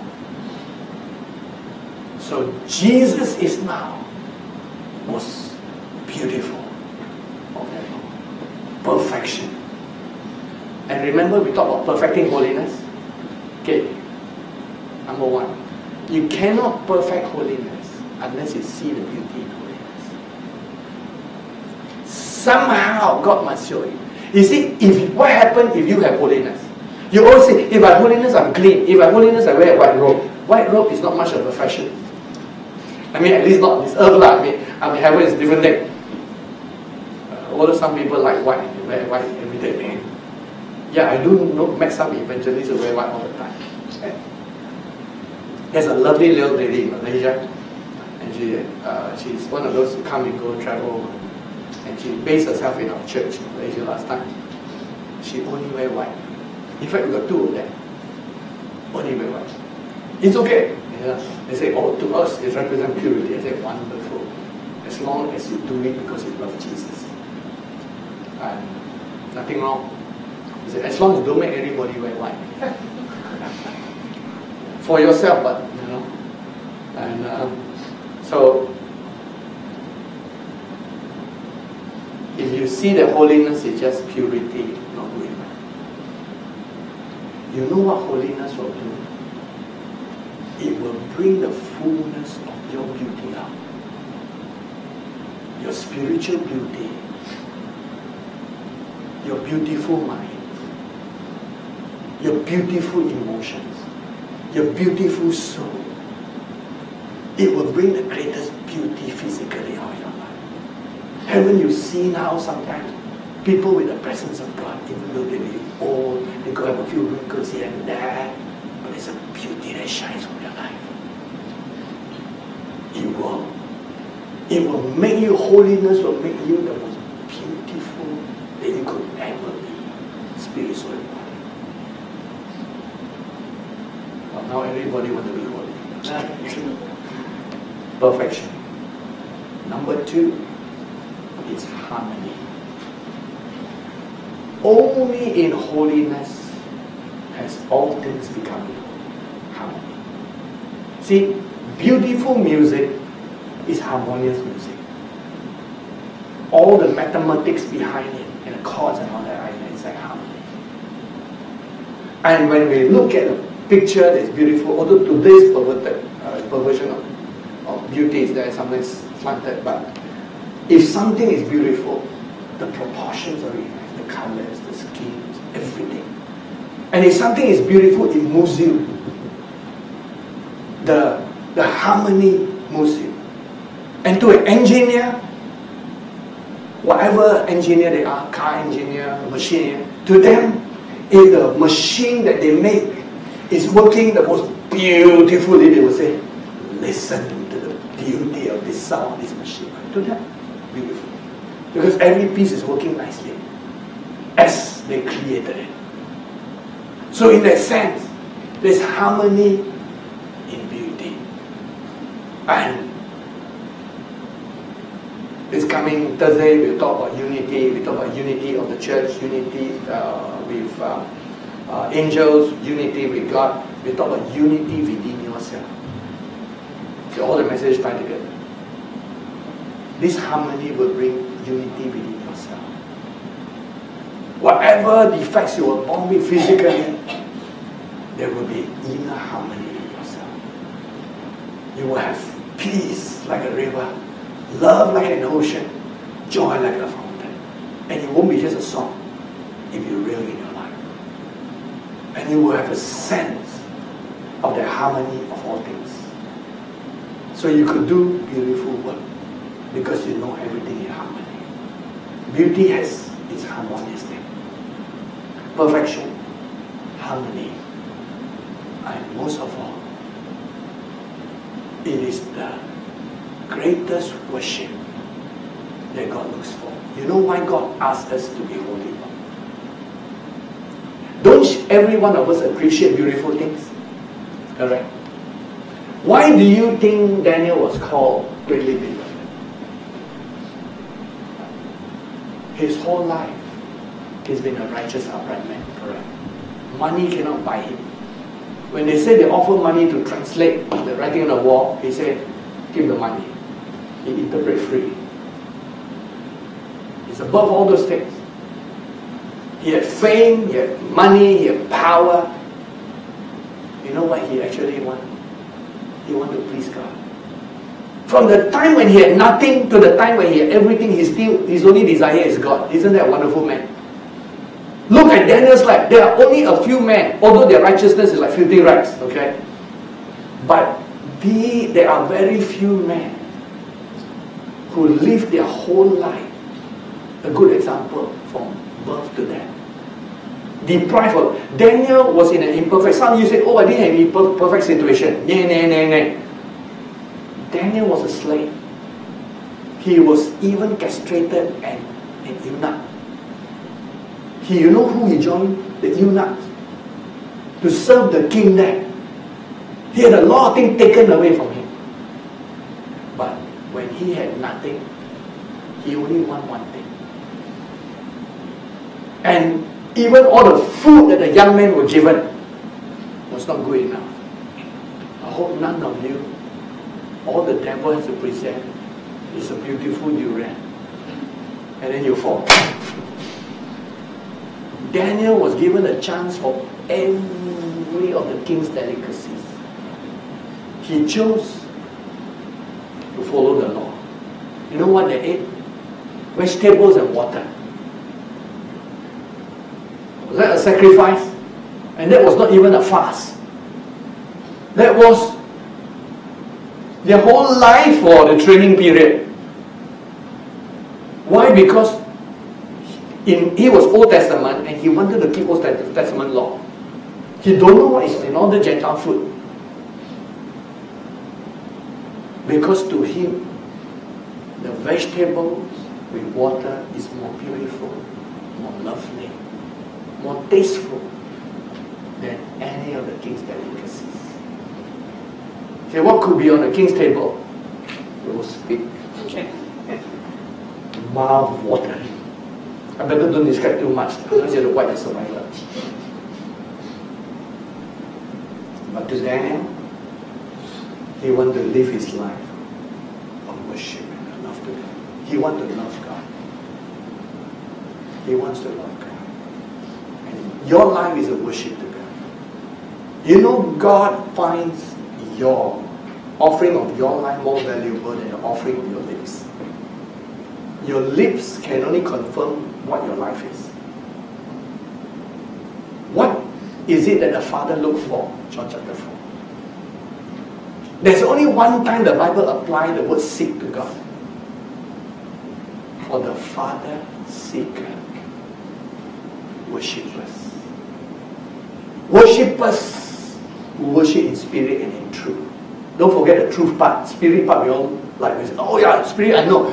So Jesus is now most beautiful of them all. Perfection. And remember, we talked about perfecting holiness. Okay, number one, you cannot perfect holiness unless you see the beauty in holiness. Somehow God must show you. You see, what happens if you have holiness? You always say, if I have holiness, I'm clean. If I have holiness, I wear a white robe. White robe is not much of a fashion. I mean, at least not on this earth. I mean, heaven is a different thing. Although some people like white, they wear white every day. Yeah, I do met some evangelists who wear white all the time. There's a lovely little lady in Malaysia, and she's one of those who come and go, travel, and she based herself in our church in Malaysia last time. She only wear white. In fact, we got two of them. Only wear white. It's okay. Yeah. They say, oh, to us it represents purity. I say, wonderful. As long as you do it because you love Jesus. And nothing wrong. He said, as long as you don't make anybody wear white. For yourself, but, And so, if you see that holiness is just purity, not doing it. You know what holiness will do? It will bring the fullness of your beauty out. Your spiritual beauty. Your beautiful mind. Your beautiful emotions. Your beautiful soul. It will bring the greatest beauty physically out of your life. Haven't you seen how sometimes people with the presence of God, even though they may be old, they could have a few wrinkles here and there, but there's a beauty that shines from your life. It will make you, holiness will make you the most beautiful that you could ever be, spiritually. Well, now everybody wants to be holy. Perfection. Number two, it's harmony. Only in holiness has all things become harmony. See, beautiful music is harmonious music. All the mathematics behind it and the chords and all that, it's like harmony. And when we look at a picture that's beautiful, although today's perversion of beauty is there, sometimes slanted, but if something is beautiful, the proportions are really nice, the colors, the schemes, everything. And if something is beautiful, it moves you. The harmony moves you. And to an engineer, whatever engineer they are, car engineer, machine, to them, if the machine that they make is working the most beautifully, they will say, listen to the beauty of this sound of this machine. To them, beautiful. Because every piece is working nicely as they created it. So in that sense, there's harmony in beauty. And This coming Thursday, we'll talk about unity. We talk about unity of the church, unity with angels, unity with God. We talk about unity within yourself. So all the messages tie together. This harmony will bring unity within yourself. Whatever defects you were born with physically, there will be inner harmony in yourself. You will have peace like a river, love like an ocean, joy like a fountain. And it won't be just a song if you're real in your life. And you will have a sense of the harmony of all things. So you could do beautiful work because you know everything in harmony. Beauty has its harmonious thing. Perfection, harmony, and most of all, it is the greatest worship that God looks for. You know why God asks us to be holy? Don't every one of us appreciate beautiful things? Correct? Why do you think Daniel was called greatly beloved? His whole life, he's been a righteous, upright man. Correct? Money cannot buy him. When they say they offer money to translate the writing on the wall, he said, give the money. He interprets free. He's above all those things. He had fame, he had money, he had power. You know what he actually wanted? He wanted to please God. From the time when he had nothing to the time when he had everything, his only desire is God. Isn't that a wonderful man? Look at Daniel's life. There are only a few men, although their righteousness is like filthy rags, okay? But there are very few men who live their whole life a good example from birth to death. Deprived of. Daniel was in an imperfect. Some of you say, oh, I didn't have any perfect situation. Nah. Daniel was a slave. He was even castrated and an eunuch. You know who he joined? The eunuchs. To serve the king there. He had a lot of things taken away from him. But when he had nothing, he only wanted one thing. And even all the food that the young men were given was not good enough. I hope none of you, all the devil has to present is a beautiful durian. And then you fall. Daniel was given a chance for every of the king's delicacies. He chose to follow the law. You know what they ate? Vegetables and water. Was that a sacrifice? And that was not even a fast. That was their whole life for the training period. Why? Because he was Old Testament and he wanted to keep Old Testament law. He don't know what is in all the Gentile food. Because to him, the vegetables with water is more beautiful, more lovely, more tasteful than any of the king's delicacies. Okay, what could be on the king's table? Roast pig. Mouth watering. I better don't describe too much, otherwise you have to wipe the saliva. But to Daniel, he wanted to live his life of worship and love to God. He wanted to love God. He wants to love God. And your life is a worship to God. You know, God finds your offering of your life more valuable than the offering of your lips. Your lips can only confirm what your life is. What is it that the Father looked for? John chapter 4. There's only one time the Bible applies the word seek to God. For the Father seeketh worshippers. Worshippers who worship in spirit and in truth. Don't forget the truth part. Spirit part we all like. We say, oh yeah, spirit I know.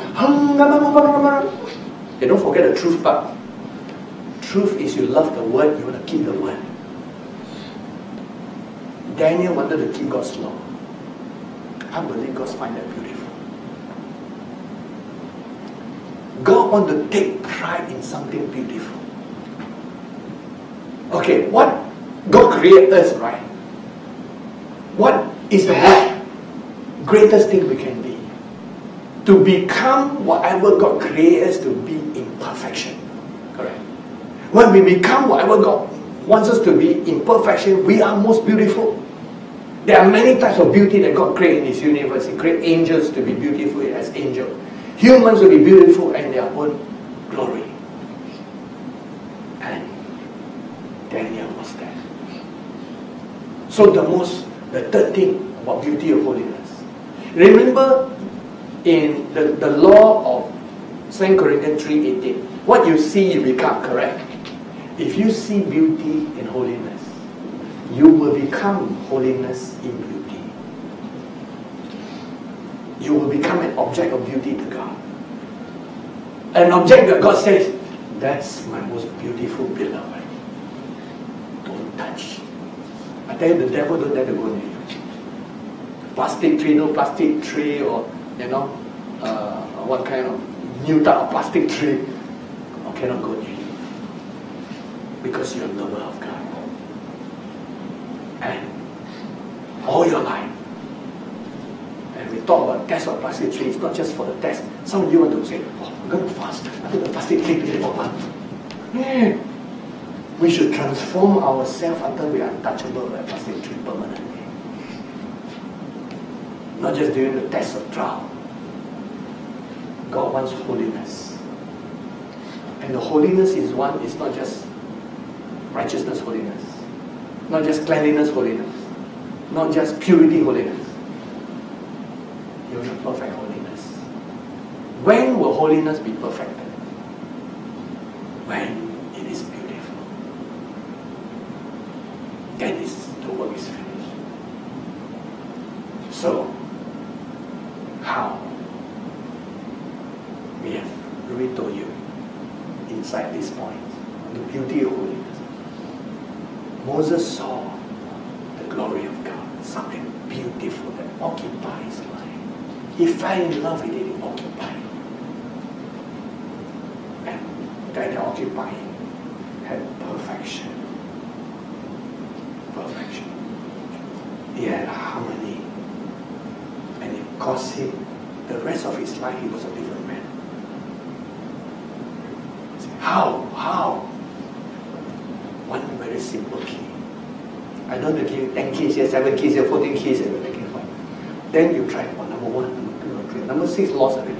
Okay, don't forget the truth part. Truth is you love the word, you want to keep the word. Daniel wanted to keep God's law. I believe God finds that beautiful. God wants to take pride in something beautiful. Okay, what God created us, right? What is the most greatest thing we can be? To become whatever God created us to be in perfection. Correct. When we become whatever God wants us to be in perfection, we are most beautiful. There are many types of beauty that God created in His universe. He created angels to be beautiful as angels. Humans will be beautiful in their own glory. And Daniel was there. So the third thing about beauty of holiness. Remember in the law of 2 Corinthians 3:18, what you see you become, correct? If you see beauty in holiness, you will become holiness in beauty. You will become an object of beauty to God. An object that God says, that's my most beautiful beloved. Don't touch. I tell you, the devil don't dare to go near you. Plastic tree, no plastic tree, or what kind of new type of plastic tree, cannot go near you. Because you're a lover of God. And all your life. And we talk about test of plastic tree, it's not just for the test. Some of you want to say, I'm going to fast until the plastic tree is over. Yeah. We should transform ourselves until we are untouchable by plastic tree permanently. Not just during the test of trial. God wants holiness. And the holiness is not just righteousness holiness. Not just cleanliness holiness. Not just purity holiness. You need perfect holiness. When will holiness be perfected? When it is beautiful. Then the work is finished. So, how? We have already told you inside this point, the beauty of holiness. Moses saw the glory of God, something beautiful that occupies his mind. He fell in love with it, it occupied him. And that occupied him had perfection. Perfection. He had harmony. And it cost him, the rest of his life, he was a different man. How? One very simple key. I don't give you 10 keys here, 7 keys here, 14 keys here, then you try number 1, number 2, number 3. Number 6 lost already.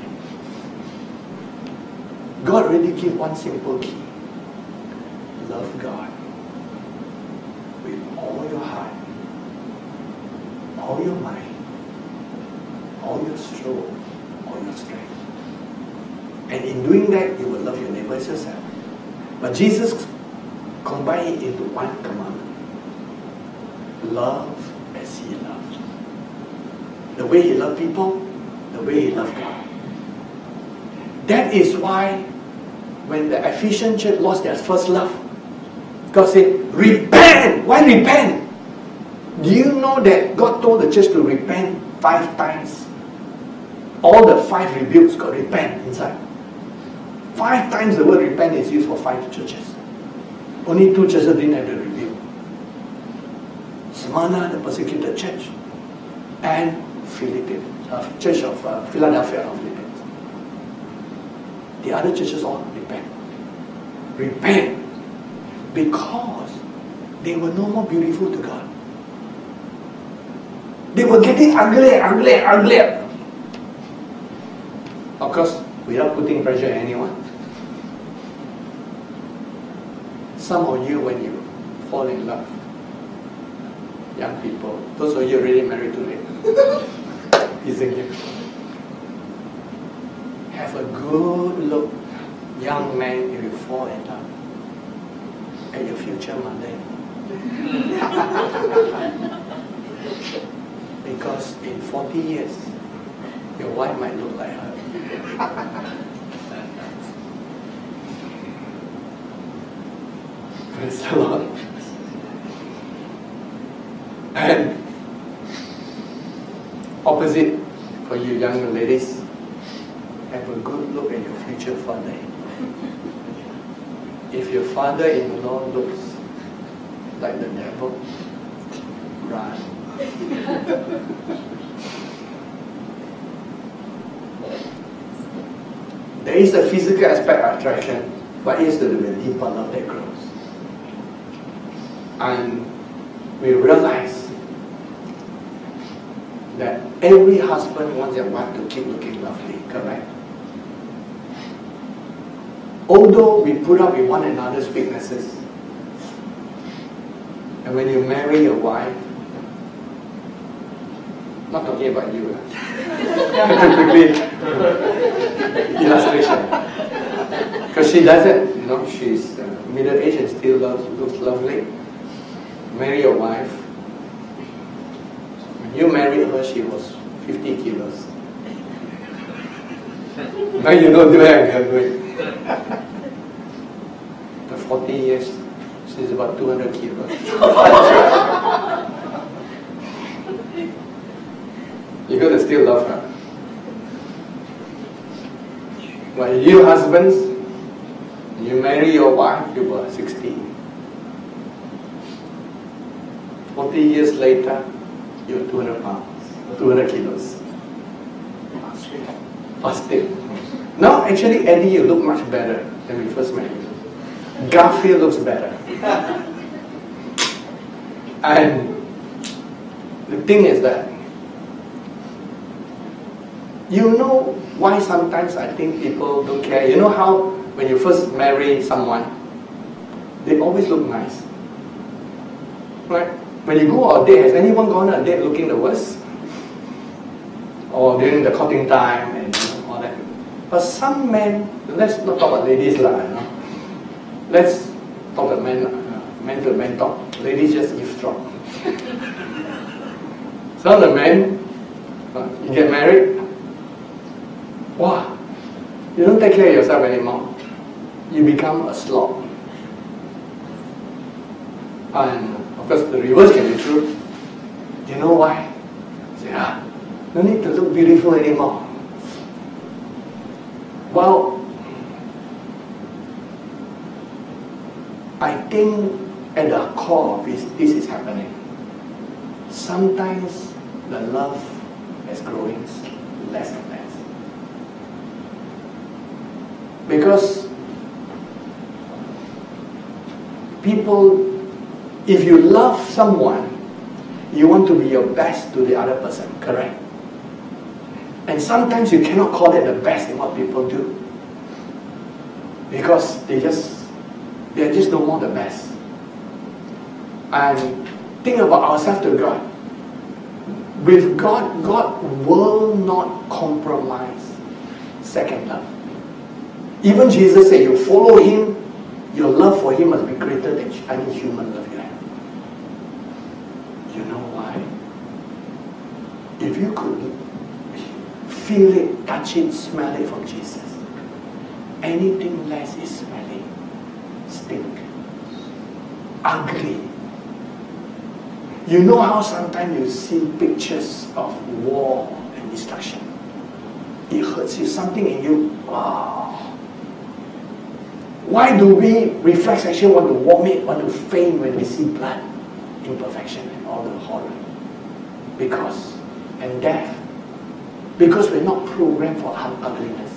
God already gave one simple key. Love God with all your heart, all your mind, all your soul, all your strength. And in doing that, you will love your neighbor as yourself. But Jesus combined it into one commandment. Love as He loved. The way He loved people, the way He loved God. That is why when the Ephesian church lost their first love, God said, repent! Why repent? Do you know that God told the church to repent 5 times? All the 5 rebukes got repent inside. 5 times the word repent is used for 5 churches. Only 2 churches didn't have the rebuke. Smyrna, the persecuted church, and Church of Philadelphia of Philippines. The other churches all repent. Repent because they were no more beautiful to God. They were getting uglier. Of course, without putting pressure on anyone. Some of you, when you fall in love, young people, those of you already married too late, isn't it? Have a good look, young man, if you fall in love, at your future mother-in-law. Because in 40 years, your wife might look like her. Praise the Lord. And opposite for you young ladies, have a a good look at your future father. If your father-in-law looks like the devil, run. There is a physical aspect of attraction, but it's the deeper love that grows. And we realize that every husband wants their wife to keep looking lovely, correct? Although we put up with one another's weaknesses, and when you marry your wife, not talking about you, quickly illustration, because she doesn't, she's middle-aged and still looks lovely. Marry your wife. When you married her, she was 50 kilos. Now you don't do that, you do it. For 40 years, she's about 200 kilos. You're going to still love her. But you husbands, you marry your wife, you were 60. 40 years later, you're 200 pounds, 200 kilos. Fasting. Now, actually, Eddie, you look much better than we first met you. Garfield looks better. And the thing is that, you know why sometimes I think people don't care? You know how when you first marry someone, they always look nice. Right? When you go on a date, has anyone gone on a date looking the worst? Or during the courting time and all that. But some men, let's not talk about ladies lah, let's talk about men, men to men talk. Ladies just eavesdrop. Some of the men, you get married, wow, you don't take care of yourself anymore. You become a slob. And of course the reverse can be true. You know why? Say, no need to look beautiful anymore. Well, I think at the core of this is happening. Sometimes the love is growing less and less. Because people, if you love someone, you want to be your best to the other person, correct? And sometimes you cannot call it the best in what people do. Because they're just no more the best. And think about ourselves to God. With God, God will not compromise second love. Even Jesus said, you follow Him, your love for Him must be greater than any human love you have. You know why? If you could feel it, touch it, smell it from Jesus, anything less is smelly, stink, ugly. You know how sometimes you see pictures of war and destruction? It hurts you, something in you. Wow. Why do we reflex action want to vomit, want to faint when we see blood, imperfection and all the horror? Because, and death. Because we're not programmed for ugliness.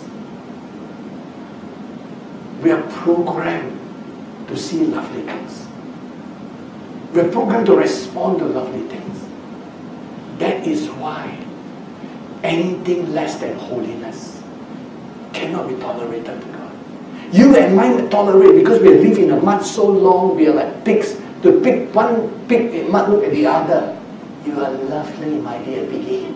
We are programmed to see lovely things. We're programmed to respond to lovely things. That is why anything less than holiness cannot be tolerated to God. You and mine tolerate because we live in the mud so long, we are like pigs. To pick one pig in mud, look at the other. You are lovely, my dear piggy.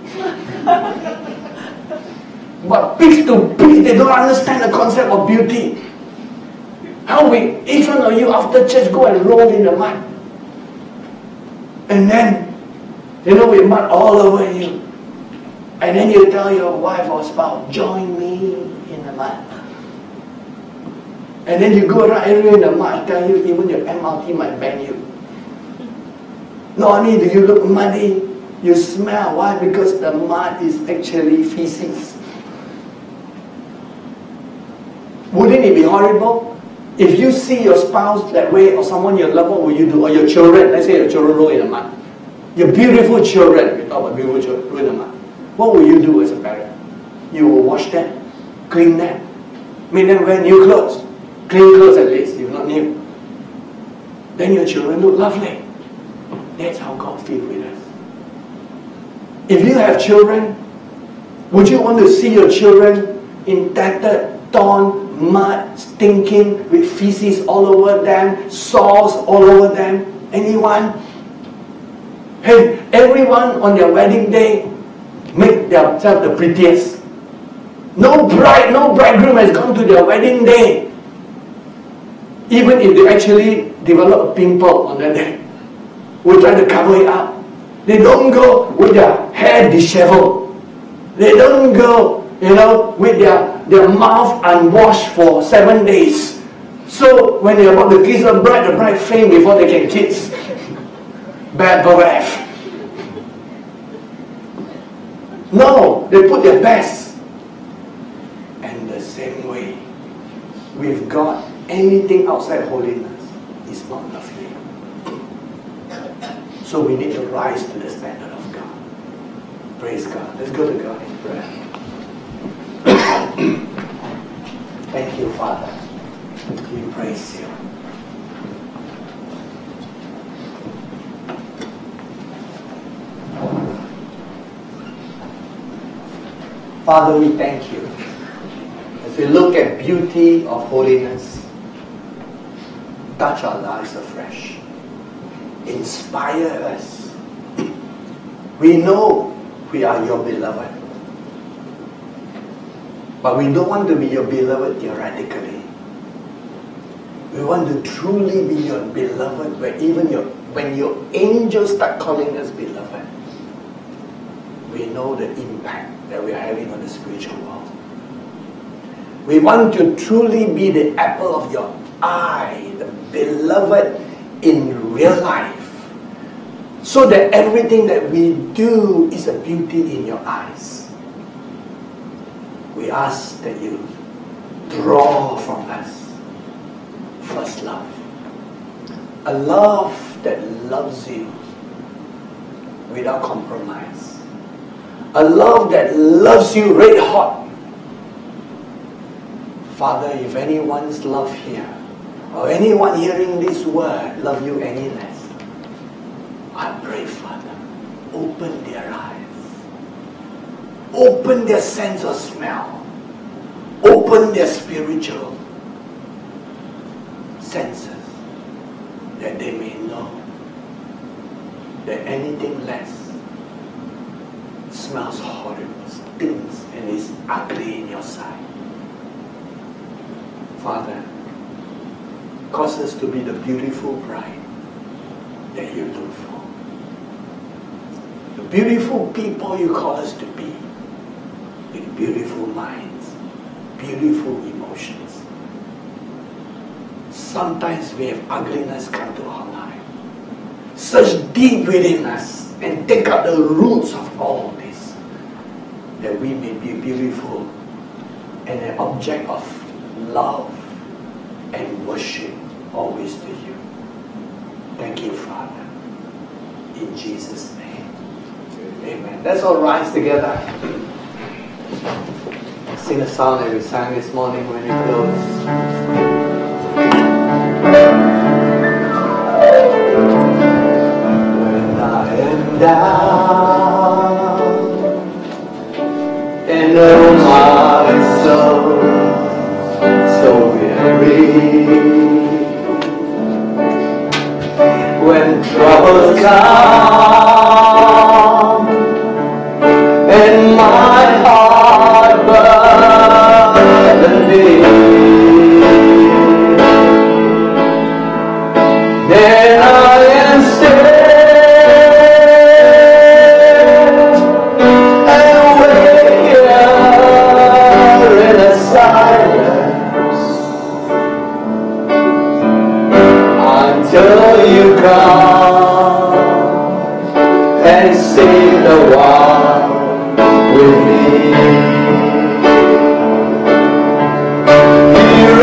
But pigs to pigs, they don't understand the concept of beauty. How we, each one of you after church go and roll in the mud. And then, with mud all over you. And then you tell your wife or spouse, join me in the mud. And then you go around everywhere in the mud, I tell you, even your MRT might ban you. Not only do you look muddy, you smell. Why? Because the mud is actually feces. Wouldn't it be horrible? If you see your spouse that way, or someone you love, what will you do? Or your children, let's say your children roll in the mud. Your beautiful children, we talk about beautiful children, roll in the mud. What will you do as a parent? You will wash them, clean them, make them wear new clothes. Clean clothes at least, if not new. Then your children look lovely. That's how God feels with us. If you have children, would you want to see your children in tattered, torn, mud, stinking, with feces all over them, sores all over them? Anyone? Hey, everyone on their wedding day make themselves the prettiest. No bride, no bridegroom has gone to their wedding day. Even if they actually develop a pimple on their neck, we try to cover it up. They don't go with their hair disheveled. They don't go, with their mouth unwashed for 7 days. So when they're about to kiss the bride faint before they can kiss. Bad breath. No, they put their best. And the same way, with God, anything outside holiness is not lovely. So we need to rise to the standard of God. Praise God. Let's go to God in prayer. Thank you, Father. We praise you. Father, we thank you. As we look at beauty of holiness, touch our lives afresh. Inspire us. We know we are your beloved. But we don't want to be your beloved theoretically. We want to truly be your beloved, where even when your angels start calling us beloved, we know the impact that we are having on the spiritual world. We want to truly be the apple of your eye, the beloved in real life, so that everything that we do is a beauty in your eyes. We ask that you draw from us first love, a love that loves you without compromise, a love that loves you red hot. Father, if anyone's love here, or anyone hearing this word love you any less, I pray, Father, open their eyes, open their sense of smell, open their spiritual senses, that they may know that anything less smells horrible, stinks, and is ugly in your sight. Father, cause us to be the beautiful bride that you look for. The beautiful people you call us to be, with beautiful minds, beautiful emotions. Sometimes we have ugliness come to our life. Search deep within us and take out the roots of all this, that we may be beautiful and an object of love and worship always to you. Thank you, Father. In Jesus' name. Amen. Let's all rise together. Sing a song that we sang this morning when we closed. When I am down and oh my soul so weary, when troubles come and my heart burden me, then I am still and wait here in the silence until you come and sing the one with me. You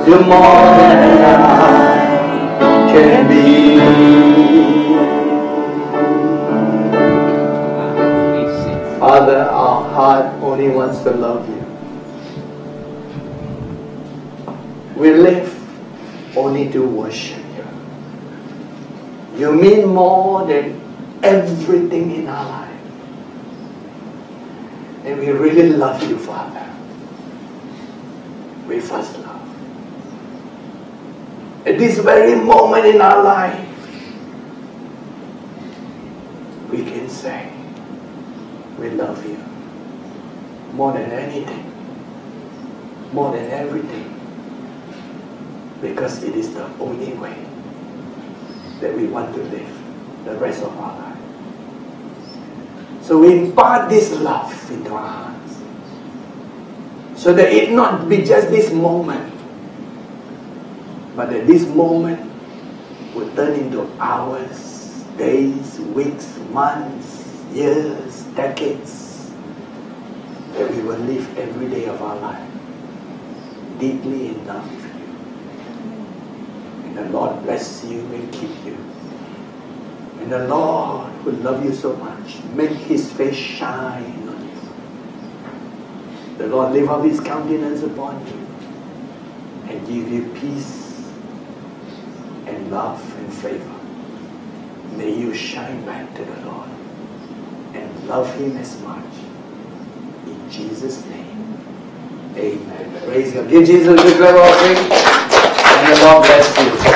You're more than I can be. Father, our heart only wants to love you. We live only to worship you. You mean more than everything in our life. And we really love you, Father. We first love. At this very moment in our life, we can say, we love you more than anything, more than everything, because it is the only way that we want to live the rest of our life. So we impart this love into our hearts, so that it not be just this moment, but that this moment will turn into hours, days, weeks, months, years, decades, that we will live every day of our life deeply in love with you. And the Lord bless you and keep you. And the Lord who loves you so much, make His face shine on you. The Lord lift up His countenance upon you and give you peace and love and favor. May you shine back to the Lord and love Him as much. In Jesus' name, amen. Praise God. Give Jesus a good clap offering, and the Lord bless you.